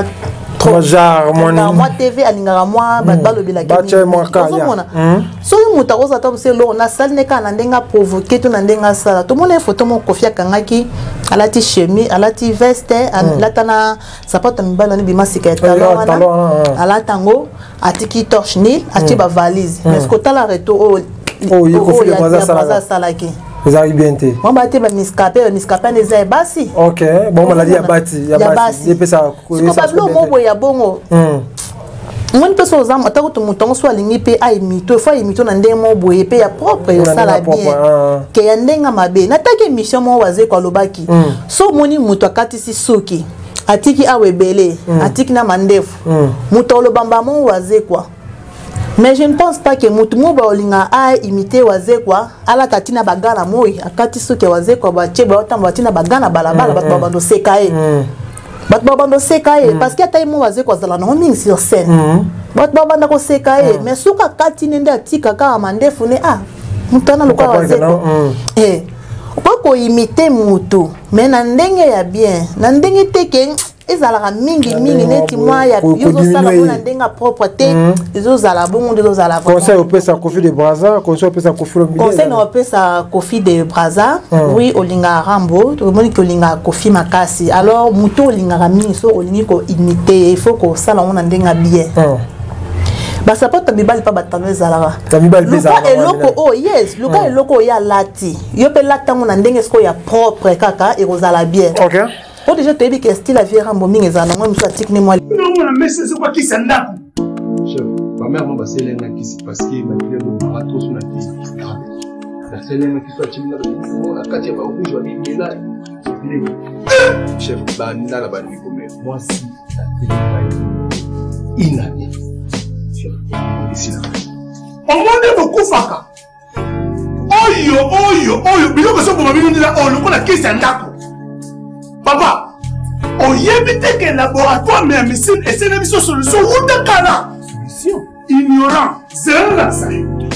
Speaker 2: moi
Speaker 1: TV alingara moi batalo bila so muta ko zata se lo na sal ne kana ndenga provoquer to na ndenga sala to mona photo mo Kofi akangaki alati chemise alati veste alatana sapato mibala ni bima siketa alatango atiki torche nil ati ba valise mais ko tala reto o
Speaker 2: Kofi le baza
Speaker 1: salaki
Speaker 2: vous arrivez bien té
Speaker 1: on va te niscaper les airs basi
Speaker 2: OK bon maladie ya basi et puis ça
Speaker 1: ko bablo mo boya bongo mon peso ozam atako to mutongo so alingi pe ai mito fa imito na ndemo boye pe ya propre yo sala bien ke ya ndenga mabe natake mission mo waze kwa lobaki so moni muto akatisi soki atiki awebele atiki na mandefu muto lobamba mo waze kwa. Mais je ne pense pas que mutumu ba olinga a imiter waze kwa ala tatina bagana moi akati soki waze kwa ba cheba otamba tina bagana balabala ba bando sekae bat bando sekae parce que taimo waze kwa zala no ming sur scène bat bando ko sekae mais suka kati nende atika ka mandefu ne mutana lokwa waze kwa ko imiter mutu mais na ndenge ya bien na ndenge teke ezalaka mingi neti moi ya yozo sala mona ndenga propre te ezo zala bongo de zala
Speaker 2: conseil au pesa Kofi de Brazza conseil au pesa Kofi Lombi
Speaker 1: conseil au pesa Kofi de Brazza oui olinga Rambo to moni ko linga Kofi makasi alors muto olinga mingi so olingi ko imiter il faut ko sala mona ndenga bien ba sapota mibali pa batano ezalaka luka eloko yes luka eloko ya lati yo pe latango na ndenge sko ya propre kaka ekozala bien
Speaker 2: OK.
Speaker 1: Oh déjà tu as dit que style la vie Rambo mingi ezana moi muso atikne moi
Speaker 6: non mais c'est quoi qui s'endap
Speaker 7: chef ma mère m'a passé l'un qui c'est parce que ma fille me marathon sur la vie la seule qui soit timide on a quatre ba rouge va bien là chef banda la bandi comme moi si ça fait inane chef ici là
Speaker 6: on monde beaucoup faka oyo bilo ko so ko mabino ndila o lokola qui s'endap papa, on y évite que le laboratoire mais missile et c'est une solution ou de cana. Solution ignorant, c'est là ça.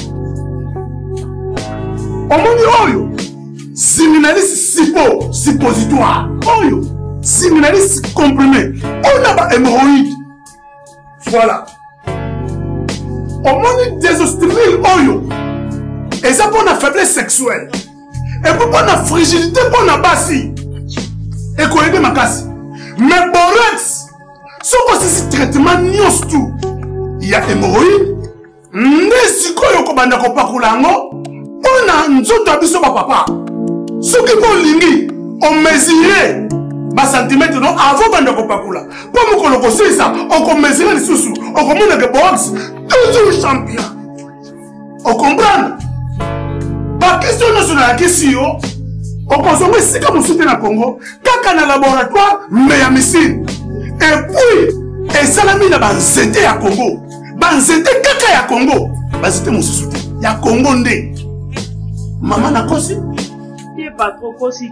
Speaker 6: On dit oyo, séminaliste suppositoire, oyo, séminaliste comprimé, on a pas hémorroïde. Voilà. On dit désostérile oyo, et ça pour la faiblesse sexuelle, et pour la fragilité pour la bassi. Et qu'on aide ma casse. Mais borax, ce que c'est traitement nios tout. Il y a hémorroïdes. N'est-ce qu'on a un copaculango? On a un autre abisso papa. Ce qui est lingi, on mesurait ma centimètre avant de copacula. Pour me connaître ça, on mesurait les sous-sous. On commande que borax, toujours champion. On comprend? Pas question nationale la question. On consomme ici comme on soutient le Congo, quand on a un laboratoire, mais il y a missile. Et puis, et ça l'a mis dans un CT à Congo. banzete kaka ya Congo bazite mosusu te ya Congo nde mama na kosi
Speaker 8: ye pas trop kosi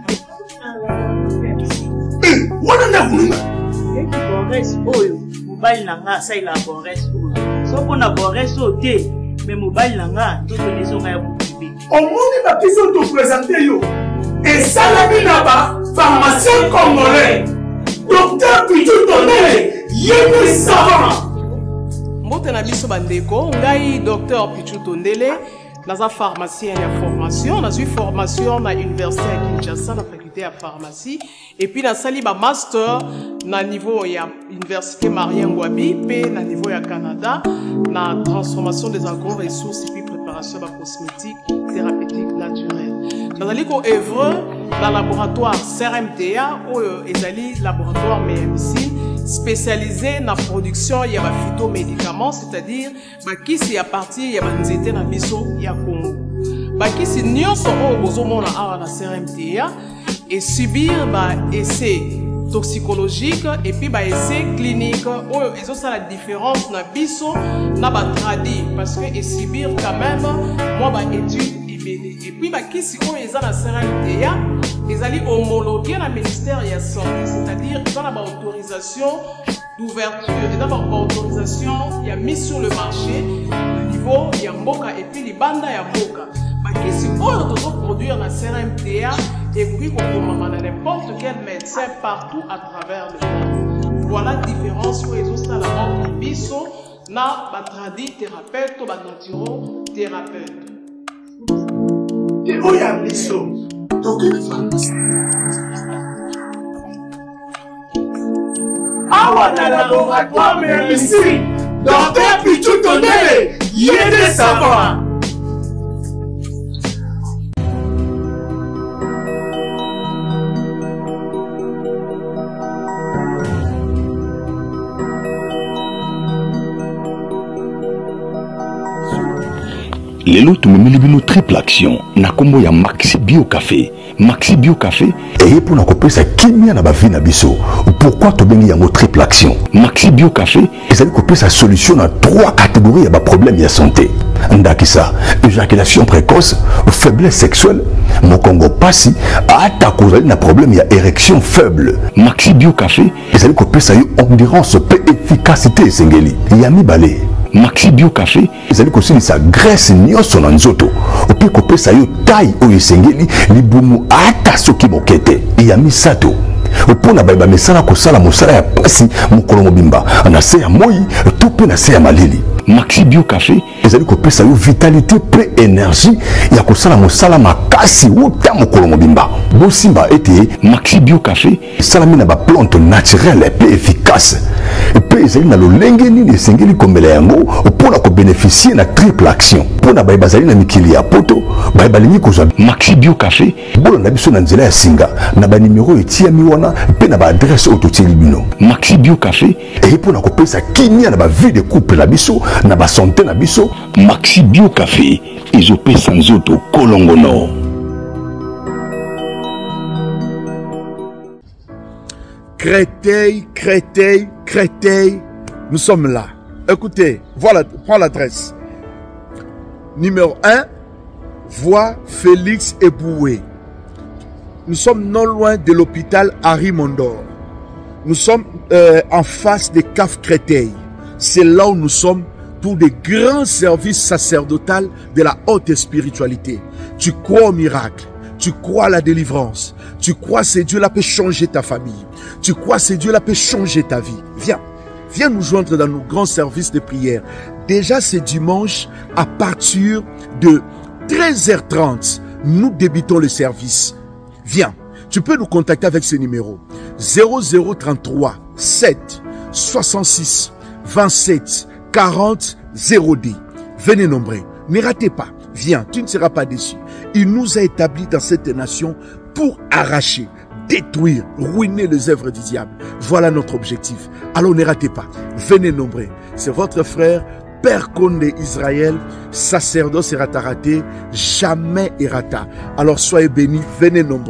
Speaker 6: wana na kununga
Speaker 8: eki Boris oyo mobali nanga saila Boris oyo soko na Boris ote mais mobali nanga to zonga ya bukibe
Speaker 6: omoni ba piso to présenter yo et salami na ba pharmacien congolais docteur Pichu Tondele yémi savant
Speaker 9: mbote na biso bandeko ngai docteur Pichu Tondele naza pharmacien ya formation nazwi formation na université ya Kinshasa na faculté ya pharmacie et puis nasali ba master na niveau ya université Marien Ngouabi pe na niveau ya Canada na transformation des agro-ressources et puis préparation de cosmétiques thérapeutiques naturelles. Nazali ko œuvre dans laboratoire CRMTA ou ezali laboratoire MMC spécialisé dans la production de phytomédicaments, c'est-à-dire bakisi à partir de banzete na biso ya Congo. Bakisi nyonso o bozomona awa na CRMTA et subir ba essai toxicologique et puis ba essai clinique ou ils ont la différence na biso na ba tradi parce que et subir quand même moi ba étude et puis bakisi o eza na CRMTA ils allaient homologuer le ministère de la Santé, c'est-à-dire qu'ils ont la autorisation d'ouverture, ils ont la autorisation, il y a mis sur le marché, le niveau, il y a Mboka et puis les bandes, il y a Mboka. Mais si on doit produire la CRMTA et puis on peut n'importe quel médecin partout à travers le monde. Voilà la différence où ils ont la mort de biso, na batradi thérapeute ou naturothérapeute.
Speaker 6: Et où il y a biso? Awa na laboratoire MMC, docteur Pichu Tondele, yémi savant.
Speaker 10: Lelo tumemeli bino triple action na kombo ya Maxi Bio Café. Maxi Bio Café et pour na kopesa kimia na ba vie na biso. Pourquoi to bengi yango triple action? Maxi Bio Café ezali kopesa solution na 3 catégories ya ba problème ya santé. Ndakisa, éjaculation précoce, faiblesse sexuelle, mokongo pasi, ata kozali na problème ya érection faible. Maxi Bio Café ezali kopesa yo endurance pe efficacité esengeli. Ya mibale Maxi Bio Café ezali kosilisa graisse nyonso na nzoto ope kopesa yo taille oyo esengeli libumu ata soki mokete ya misato opona bayeba mesala kosala mosala ya pasi mokolo mobimba na se ya moi to pe na se ya malili. Maxi Bio Café ezali kopesa yo vitalité pe énergie ya kosala mosala makasi uta mokolo mobimba. Bosimba ete Maxi Bio Café salami na ba plante naturelle pe efficace pe ezali na lolenge nini esengeli komela yango opona ko bénéficier na triple action pona bayeba zali na mikili ya poto bayeba lingi kozwa Maxi Bio Café bolo na biso na nzela ya singa na ba numéro etiami wana pe na ba adresse ototieli bino. Maxi Bio Café et pona ko pesa kimia na ba vie de couple na biso na ba santé na biso. Maxi Bio Café ezopesa nzoto kolongono.
Speaker 6: Créteil, Créteil, Créteil, nous sommes là. Écoutez, voilà, prends l'adresse. Numéro 1, voie Félix Eboué. Nous sommes non loin de l'hôpital Harry Mondor. Nous sommes en face des caves Créteil. C'est là où nous sommes pour des grands services sacerdotaux de la haute spiritualité. Tu crois au miracle, tu crois à la délivrance, tu crois que c'est Dieu là peut changer ta famille, tu crois que c'est Dieu là peut changer ta vie. Viens, viens nous joindre dans nos grands services de prière. Déjà ce dimanche à partir de 13h30, nous débutons le service. Viens, tu peux nous contacter avec ce numéro 0033 7 66 27 40 0D. Venez nombreux, ne ratez pas. Viens, tu ne seras pas déçu. Il nous a établis dans cette nation pour arracher, détruire, ruiner les œuvres du diable. Voilà notre objectif. Alors ne ratez pas. Venez nombreux. C'est votre frère, Père Condé Israël, sacerdoce et raté, jamais errata. Alors soyez bénis, venez nombreux.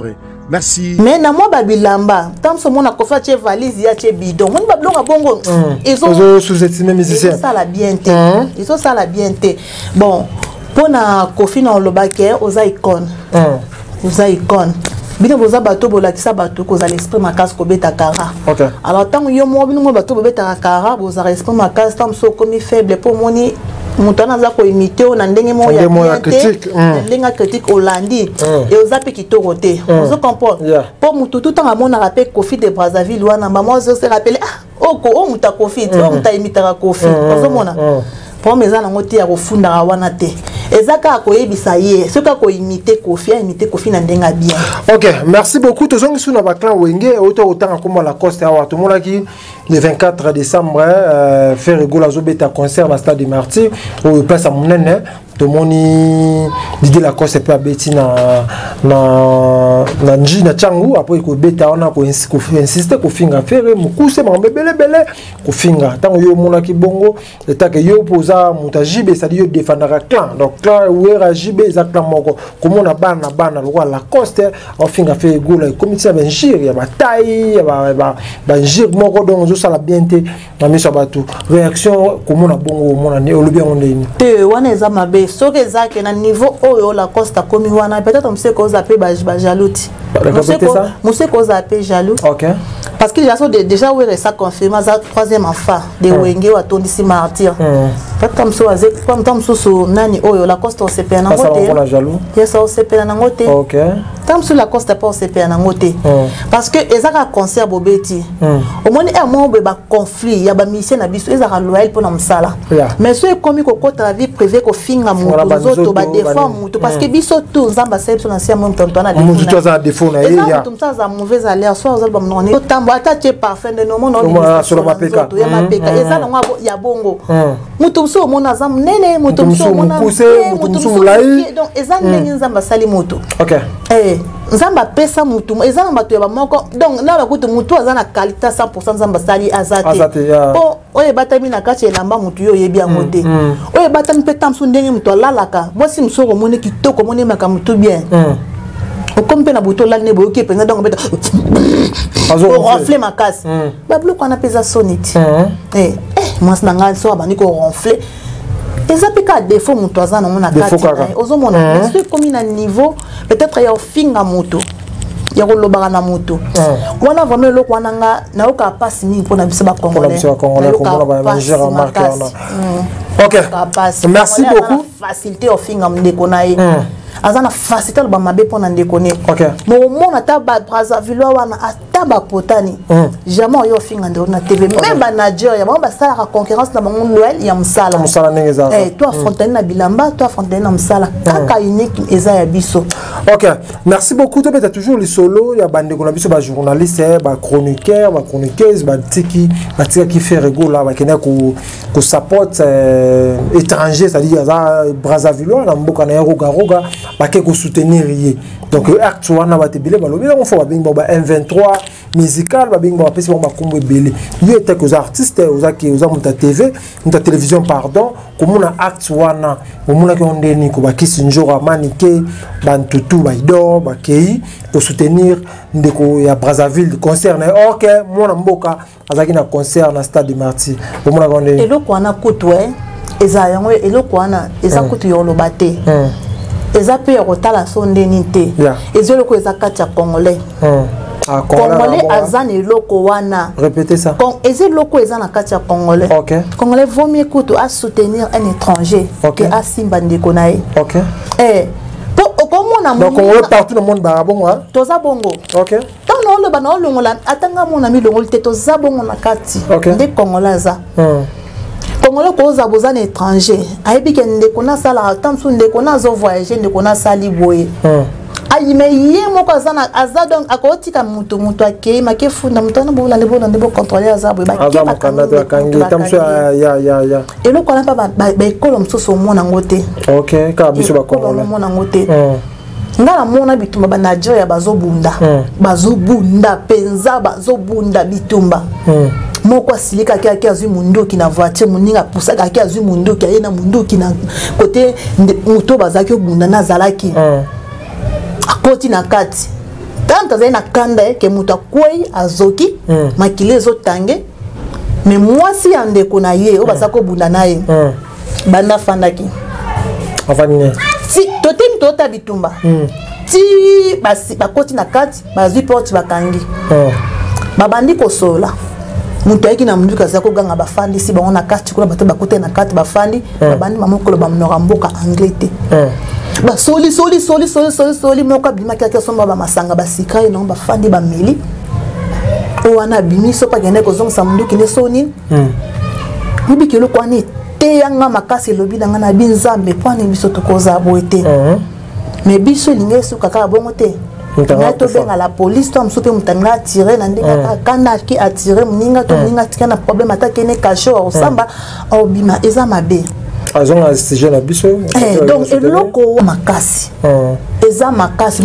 Speaker 4: Merci.
Speaker 1: Mais na moi babilamba, tant que mon a kofa che valise ya che bidon. Mon bablonga bongo. Ils ont
Speaker 2: sous-estimé musicien.
Speaker 1: Ils ont ça la bienté. Ils ont ça la bienté. Bon, pour na kofi na lobake oza icône. Oza icône. Bino boza bato bolakisa bato koza l'esprit makasi ko beta kara. OK. Alors tant yo mo bino bato beta kara boza l'esprit makasi tant so comme faible pour moni mutana za ko imiter na ndenge mo ya critique. Ndenge critique Hollandi et oza pe kitoko te. Vous comprenez? Pour mutu tout en amona rappel Kofi de Brazzaville wana maman se rappeler oko o muta Kofi, o muta imitara Kofi. Vous mona. Pour mes ana ngoti ya kofunda wana te. Ezaka ko yebisa ye, soka ko imiter Kofi na ndenga bien.
Speaker 2: OK, merci beaucoup. Tozongi suna ba clan wenge autant comme la Costa wa to mona ki le 24 décembre faire rigolo azobeta concert na stade de Martyr au place à Monene. To moni Didier Lacoste pe abeti na nji na changu après ko beta ona ko insister ko finga faire mukuse mambe bele ko finga tango yo mona ki bongo eta ke yo poza mutajibe ça dit yo défendra clan donc clan ouera jibe za clan moko ko mona bana lo Lacoste on finga faire gola comité ben jir ya bataille ba jir moko donc zo sala bienté na miso batu réaction ko mona bongo mona ne olobi on ndeni
Speaker 1: te wana eza mabe soki ezaki na niveau oyo Lacoste akomi wana peut-être on sait cause appelé jalouti on sait cause appelé jaloux. OK. Parce qu'il y a déjà où ça confirme ça troisième enfant de Wenge wa tondisi Martyr. Comme ça comme so nani oyo Lacoste on se pena ngote.
Speaker 2: Ça jaloux.
Speaker 1: Yes on se pena ngote.
Speaker 2: OK.
Speaker 1: Comme sur Lacoste pas on se pena ngote. Parce que ezaka concert bobeti. Au moins un moment ba conflit ya ba mission na biso ezaka loyal pour na msala. Mais so ekomi ko kota vie privée ko finga mutu zoto ba défend mutu parce que biso tout nzamba sep na sia mon tonton na
Speaker 2: défaut na
Speaker 1: ya. Tout ça za mauvaise alerte soit aux albums non. Tambo ata parfait de nos monde
Speaker 2: sur la peka.
Speaker 1: Ya mapeka ezala ngwa ya bongo. Mutu so mona za munene mutu so mona mutu so mulai. Donc ezala ndenge nzamba sali mutu.
Speaker 2: OK.
Speaker 1: Nzamba pesa mutu ezala bato ya moko donc na ba kutu mutu azana qualité 100% nzamba sali azate. Po oye batami na kati elamba mutu yo yebi amote. Oye batami peta msu ndenge mutu alalaka. Bosi msoko mone kitoko mone makamutu bien. Comme na buto la nebo ki penza donc beta ronfler ma casse ba bloc on appelle ça sonite moi na nga so abani ko ronfler eza pika défaut muto azana mona kati ozomona c'est comme na niveau peut-être ya finga muto ya ko lobaka na muto wana vraiment lo kwana nga na oka passe ni pona bisa ba congolais
Speaker 2: ba Niger marque on OK merci beaucoup
Speaker 1: facilité au finga ndeko na ye azana facilité ba mabe pona ndeko ne
Speaker 2: OK
Speaker 1: mo mona ta ba Brazzaville wana ataba potani jamais yo finga ndo na TV même ba Nigeria ba sala ka concurrence na bango loyal ya msala
Speaker 2: nengeza
Speaker 1: toi Fontaine na bilamba toi Fontaine na msala kaka unique eza ya biso.
Speaker 2: OK merci beaucoup to beta toujours les solo ya bande ko na biso ba journaliste ba chroniqueur ba chroniqueuse ba tiki qui fait rigolo ba kena ko support étranger c'est-à-dire za Brazzaville na mboka na roga ba ke ko soutenir yé donc acte wana ba tebile ba lobi on faut ba bingo ba M23 musical ba bingo ba pesi ba kombo belé yo était que aux artistes aux muta TV muta télévision pardon comme on a acte wana on a qu'on deni ko ba kisinjora manike bantutu ba idor ba kei pour soutenir ndeko ya Brazzaville concert na OK mona mboka azaki na concert na stade de Martyr on a qu'on deni
Speaker 1: eloko wana kutwe eza yango eloko wana eza kutu yo lobate eza pe rotala sondeni te ezelo ko eza kati ya congolais congolais azana eloko wana
Speaker 2: répétez ça
Speaker 1: eza eloko eza na kati ya congolais congolais vaut mieux kutu à soutenir un étranger que à simba ndeko na ye
Speaker 2: OK
Speaker 1: po komona
Speaker 2: donc on est partout dans le monde ba bongo
Speaker 1: toza bongo
Speaker 2: OK
Speaker 1: tant no le bana longola atanga mona mi longol te toza bongo na kati de congolais za Congolais koza bozana étranger ayebi ke ndeko na sala tamsu ndeko na zo voyager ndeko na sali boye ayi me ye moko azana aza donc akotika mutu akei make funda mutu na bola le bona ndebo contrôler aza boye ba ke ba
Speaker 2: kanada kangi tamsu ya
Speaker 1: eloko na pa ba ekolo msoso mona ngote
Speaker 2: OK ka biso ba
Speaker 1: congolais mona ngote ngala mona bitumba ba Nigeria bazobunda penza bazobunda bitumba moko asilika ki azui mundoki na voiture muninga pusaka ki azui mundoki ayena mundoki na côté muto bazaki obunda na zalaki akoti na kati tant que na kanda ke muta kwei azoki makile zo tangue mais moi si ande ko na ye o basako bunda na ye banda fandaki
Speaker 2: afanye
Speaker 1: si totem tota bitumba ti basi bakoti na kati bazui porte bakangi babandi ko sola mutu ayaki na munduka zako ganga bafandi si bango na kati kula bato bakote na kati bafandi babandi mamokolo bamnora mboka anglete ba soli moko bima kaka somba ba masanga basika ino bafandi bameli o wana bimiso pa gene ko zonga munduki ne soni mibikelo kwani te yanga makasi lobi na ngana binzambe pwani biso tokoza boete mais biso lingesu kaka bongo te to benga la police to amsope mutanga tirer na ndeka kana ki attirer mninga to mninga tika problème atake ne cacho au samba au bima eza mabe
Speaker 2: azonga assisté na biso
Speaker 1: donc eloko makasi eza makasi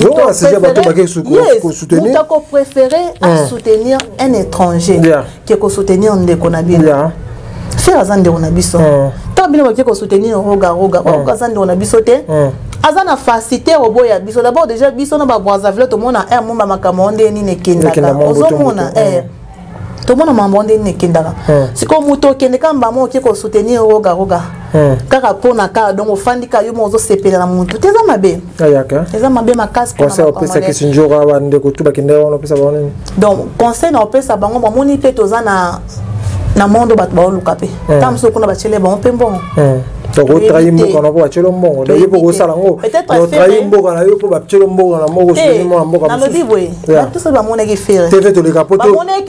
Speaker 2: muto soutenir
Speaker 1: muto préférer à soutenir un étranger que ko soutenir ndeko na bino faire azande na biso to bino ba ko soutenir roga azande na biso te azana facilité robo ya biso d'abord déjà biso na ba Brazzaville to mona mumba makamonde ni nekendaka ozomona to mona mamonde ni nekendaka siko muto kende kamba mo ke ko soutenir roga kaka pona ka donc ofandika yo mozo sepela na muntu teza mabe
Speaker 2: ayaka
Speaker 1: teza mabe makasi ko
Speaker 2: conseil opesa ke sinjora bande ko tuba kende wana opesa bone
Speaker 1: donc conseil na opesa bango ba moni pe tozana na mondo bat ba oluka pe tamso kuna bachele ba mpembo
Speaker 2: to trahi mboka na po chelo mbongo da yepo ko sala ngo to trahi mboka na yepo ba chelo mboka na moko sini mo mboka
Speaker 1: na lodi boy tout ça ba mona ki faire
Speaker 2: te fait to le capoto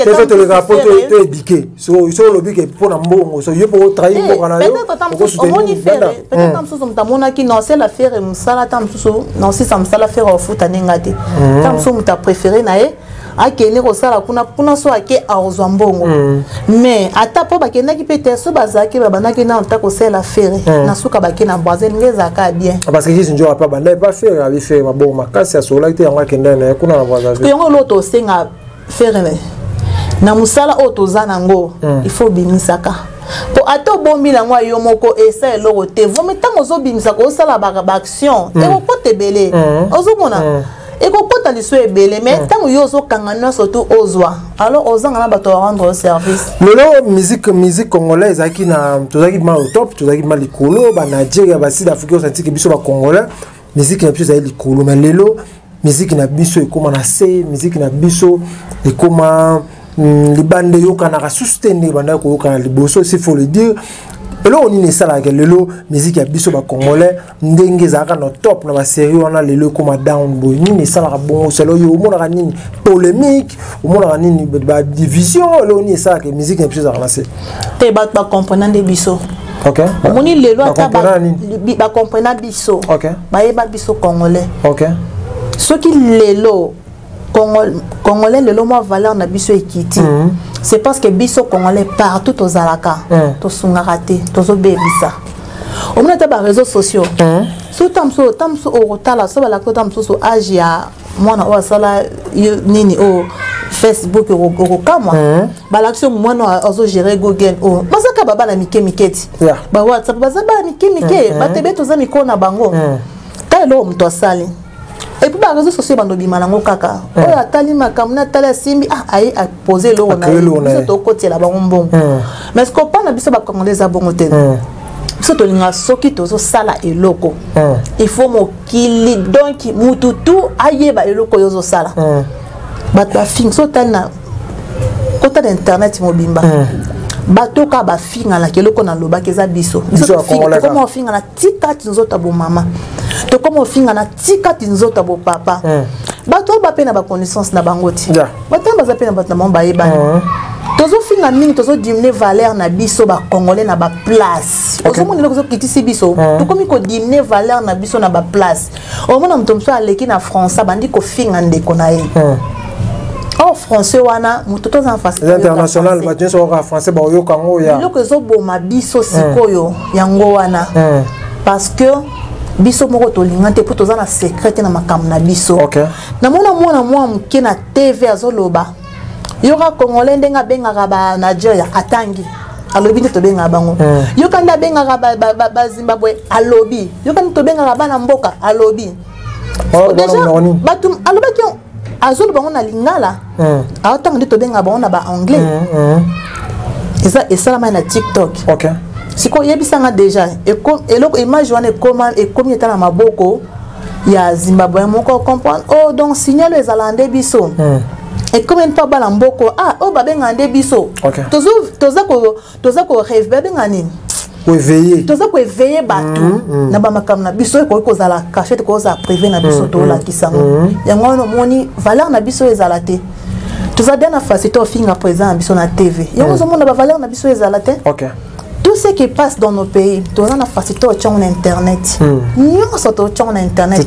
Speaker 2: to éduquer so lobi ke pona mbongo so yepo ko trahi mboka na yo
Speaker 1: peut-être moni faire peut-être tamso mtamona ki non c'est la faire msala tamso non si ça msala faire au foot anengate tamso mta préféré na ye akene ko sala kuna so ake aozwa mbongo mais ata po bakendaki pete so bazaki babanaki na ntako sala faire na suka bakena Brazzaville ngeza ka bien
Speaker 2: parce que je njora pa banda pas faire avec faire mabongo makasi ya sola te yango akenda na kuna na Brazzaville
Speaker 1: yango loto senga faire na musala otozana ngo il faut bimisaka po ato bombi la ngwa yo moko esa eloko te vomi tango zo bimisaka o sala ba action e ko tebele ozomona eko kota liso ebele mais tango yo zo kangana surtout ozwa alors ozanga na bato rendre service
Speaker 2: lelo musique congolaise aki na tozaki ma au top tozaki ma likolo ba Nigeria ba Sud Afrique osenti ke biso ba congolais musique na biso za likolo mais lelo musique na biso ekoma na se musique na biso ekoma libande yoka na soutenir banda ko yoka na liboso s'il faut le dire. Et là on est ça là que lelo musique ya biso ba congolais ndenge zaka no top na ba série wana lelo comme down boy ni ça là bon c'est là yo mona nini polémique mona nini ba division là on est ça que musique ya biso za ramasser
Speaker 1: te ba comprendre de biso
Speaker 2: OK
Speaker 1: moni lelo ata ba comprendre biso
Speaker 2: OK
Speaker 1: ba yeba biso congolais
Speaker 2: OK
Speaker 1: ce qui lelo congolais lelo mo valeur na biso ekiti c'est parce que biso congolais partout aux alaka to sungaraté to zo bebisa on a des réseaux sociaux so tamso o tala so bala ko tamso so agia mwana o sala nini o Facebook o kamwa balaction mwana ozo gérer Google o basaka baba na miketi ba WhatsApp bazaba mikemike batebe to za mikona bango talo mto sali. Et puis les réseaux sociaux bando bimanango kaka oyo atali makamuna tala simbi ayi a poser lo na biso to côté la bango mais ce qu'on parle biso ba congolais bongo te biso to linga soki to so sala eloko il faut mokili donc mututu ayeba eloko yo zo sala bat ba fin so tana kota d'internet mobimba bato ka ba finga la keloko na loba keza biso comment finga na tika tinzota bo mama to comment finga na tika tinzota bo papa bato ba pe na ba connaissance na bangoti bato ba za pe na bato na mamba yeba tozo finga mingi tozo diminuer valeur na biso ba congolais na ba place ozo moni loko zo kitisi biso to komi ko diminuer valeur na biso na ba place o mona mtomso aleki na français bandi ko finga ndeko na ye oh français wana mutoto en face
Speaker 2: international ba tieso ka français ba yo kango ya
Speaker 1: loko zo boma biso sikoyo yango wana parce que biso moko to lingante pour toza na secret na makam na biso na mona mwa mke na TV azoloba yoka congolais ndenga benga ba Nigeria atangi alobi to benga bango yoka nda benga ba Zimbabwe alobi yoka to benga ba na mboka alobi déjà batum alobaki azolo bango na lingala aotanga nde tobenga bango na ba-anglais esalama na TikTok. Siko yebisanga déjà eloko image wana ekomi eta na maboko ya Zimbabwe moko comprendre oh donc signal ezala nde biso et combien de fois bala mboko oh babenga nde biso toza ko rêve babenga nini
Speaker 2: ko éveiller
Speaker 1: toza ko éveiller bato na ba makam na biso ko kozala cachette ko za privé na biso to la kisango yango no moni valeur na biso ezala te toza dena facilité finga présent biso na TV yango zo mona ba valeur na biso ezala te. Tout ce qui passe dans nos pays, tout ça, on a facilité au tchon internet. Nous sommes au tchon internet.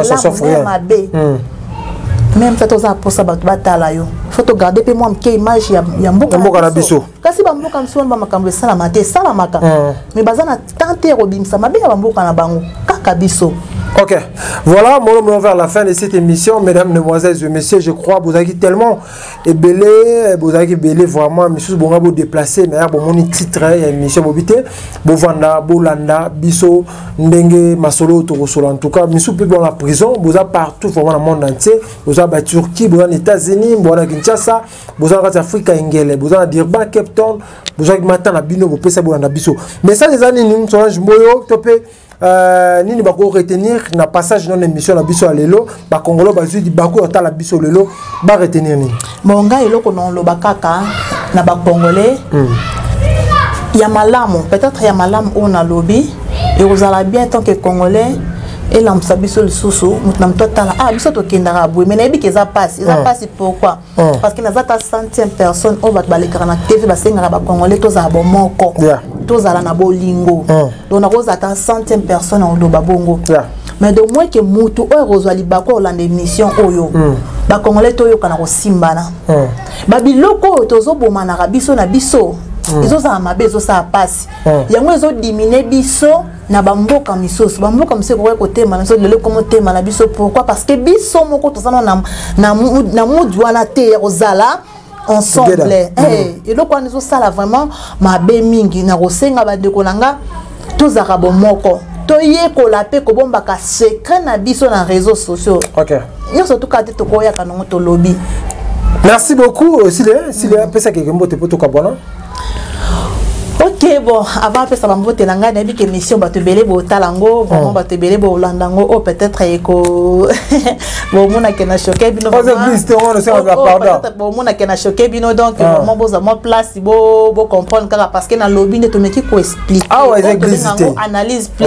Speaker 1: Même ça, tout ça pour ça, il faut te garder. Puis moi, quelle image il y a beaucoup de biso. Quand si bambo comme ça, on va m'accompagner salamate, salamaka. Mais bazana tenter robim ça, ma bien bambo kana bango, kaka biso.
Speaker 2: Ok, voilà, mon vers la fin de cette émission, mesdames, mesdemoiselles et messieurs, je crois que vous avez tellement belé, vous avez belé vraiment, monsieur, vous avez déplacé, mais bon, mon titre, émission Bobité, Bovanda, Bolanda, Bisso, Ndenge, Masolo, Torosolo, en tout cas, monsieur, dans la prison, vous avez partout, vraiment, dans le monde entier, vous avez en Turquie, vous avez aux États-Unis, vous avez Kinshasa, vous avez en Afrique, vous avez Durban, Cape Town, vous avez maintenant la Bino, vous pouvez savoir Bisso. Mais ça, les années, nous sommes topé. Nini bako retenir na passage dans l'émission la biso alelo ba congolo ba zui di bako ota la biso lelo ba retenir ni
Speaker 1: bonga eloko non lo bakaka na ba congolais ya malamu peut-être ya malamu on a lobby et vous allez bien tant que congolais et l'amsa biso le soso mutam totala biso to kendara boy mais nabi que ça passe pourquoi parce que na zata 100e personne on va balekara na TV ba senga ba congolais to za bo moko to za na bolingo donc na ko zata 100e personne en loba bongo mais de moins que mutu o rozwa libako la émission oyo ba congolais to yo kana ko simbana ba biloko to zo boma na biso na biso ils ont amabe ils ont ça passe yango ils ont diminué biso na bamboka misoso bamboka misoso ko côté manaso le comment te na biso pourquoi parce que biso moko to sana na mudi wana te ya kozala ensemble et le quoi nous ça là vraiment mabe mingi na kosenga ba ndeko nanga to zaka bomoko to ye ko la pe ko bomba ka secret na biso na réseaux sociaux.
Speaker 2: OK
Speaker 1: yo surtout ka te to ko ya kanongo to lobby.
Speaker 2: Merci beaucoup s'il est un peu ça quelque mot te poto kabona.
Speaker 1: Ok, bon, avant que ça va me voter la gagne, que mission va te belé pour talango, vraiment va te belé pour landango, ou peut-être éco, bon, mon a qui n'a choqué, bino. Peut-être bon, mon a qui n'a choqué, bino donc vraiment beau à moi place, beau comprendre car parce que dans le lobby de tout métier qu'on explique.
Speaker 2: Ah ouais, existé.
Speaker 1: Analyse plus.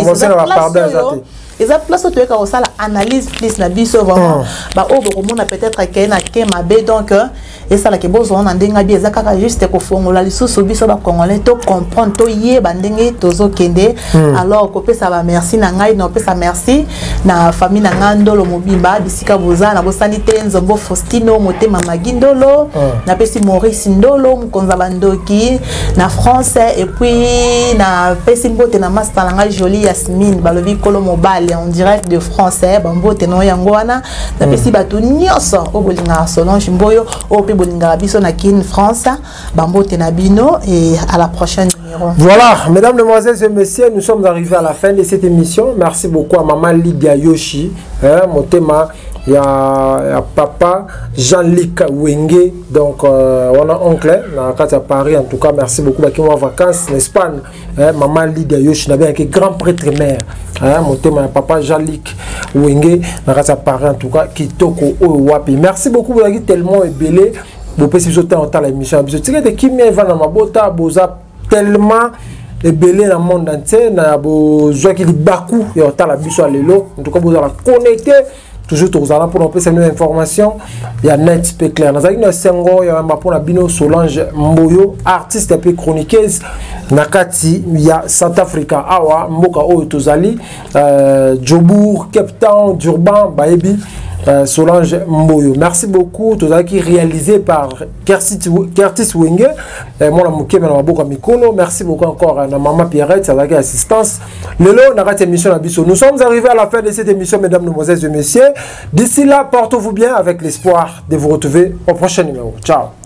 Speaker 1: Et ça place où tu es quand ça l'analyse plus la biso vraiment bah oh bon on a peut-être qu'un a qu'un mabé donc et ça là que besoin on a denga bien ça kaka juste ko fongola lisusu biso ba congolais to comprendre to yé bandenge tozo kende alors ko ça va merci na ngai no pesa merci na famille na ngandolo mobimba bisika boza na bosani te nzombo Faustino motema magindolo na pesi Maurice Ndolo mkonza bandoki na français et puis na pesi mbote na master na ngai Jolie Yasmine balobi kolo mobile en direct de français bambo teno yangoana na pesi batu nyoso o bolinga Solange Mboyo o pe bolinga biso na kin France bambo tenabino et à la prochaine numéro.
Speaker 2: Voilà, mesdames, mesdemoiselles et messieurs, nous sommes arrivés à la fin de cette émission. Merci beaucoup à maman Lydia Yoshi, mon thème il y a papa Jean-Luc Wenge, donc on a oncle à Paris, en tout cas merci beaucoup qui sont en vacances en Espagne, maman Lydia Yoshi, un grand prêtre mère, mon thème papa Jean-Luc Wenge à Paris, en tout cas qui toko wapi. Merci beaucoup, vous avez tellement belé, vous pouvez sauter en temps l'émission, vous savez qui m'est venu ma bota, boza tellement belé dans le monde entier, na boza qui dit bakou et en temps la biso à l'élo, en tout cas vous allez connecter. Toujours pour nous passer une information, il y a net clair. Nous avons un sengo, il y a un bino Solange Mboyo, artiste et puis chroniqueuse. Nakati, il y a South Africa, Awa, Mboka Tozali, Jobourg, Cape Town, Durban, Baebi, Solange Mboyo. Merci beaucoup. Tout ça qui est réalisé par Curtis Wenge. Moi, la mouké, mais Mikolo. Merci beaucoup encore à Maman Pierrette, ça a assistance. Lelo, on a émission à Bissau. Nous sommes arrivés à la fin de cette émission, mesdames, mesdemoiselles et messieurs. D'ici là, portez-vous bien avec l'espoir de vous retrouver au prochain numéro. Ciao.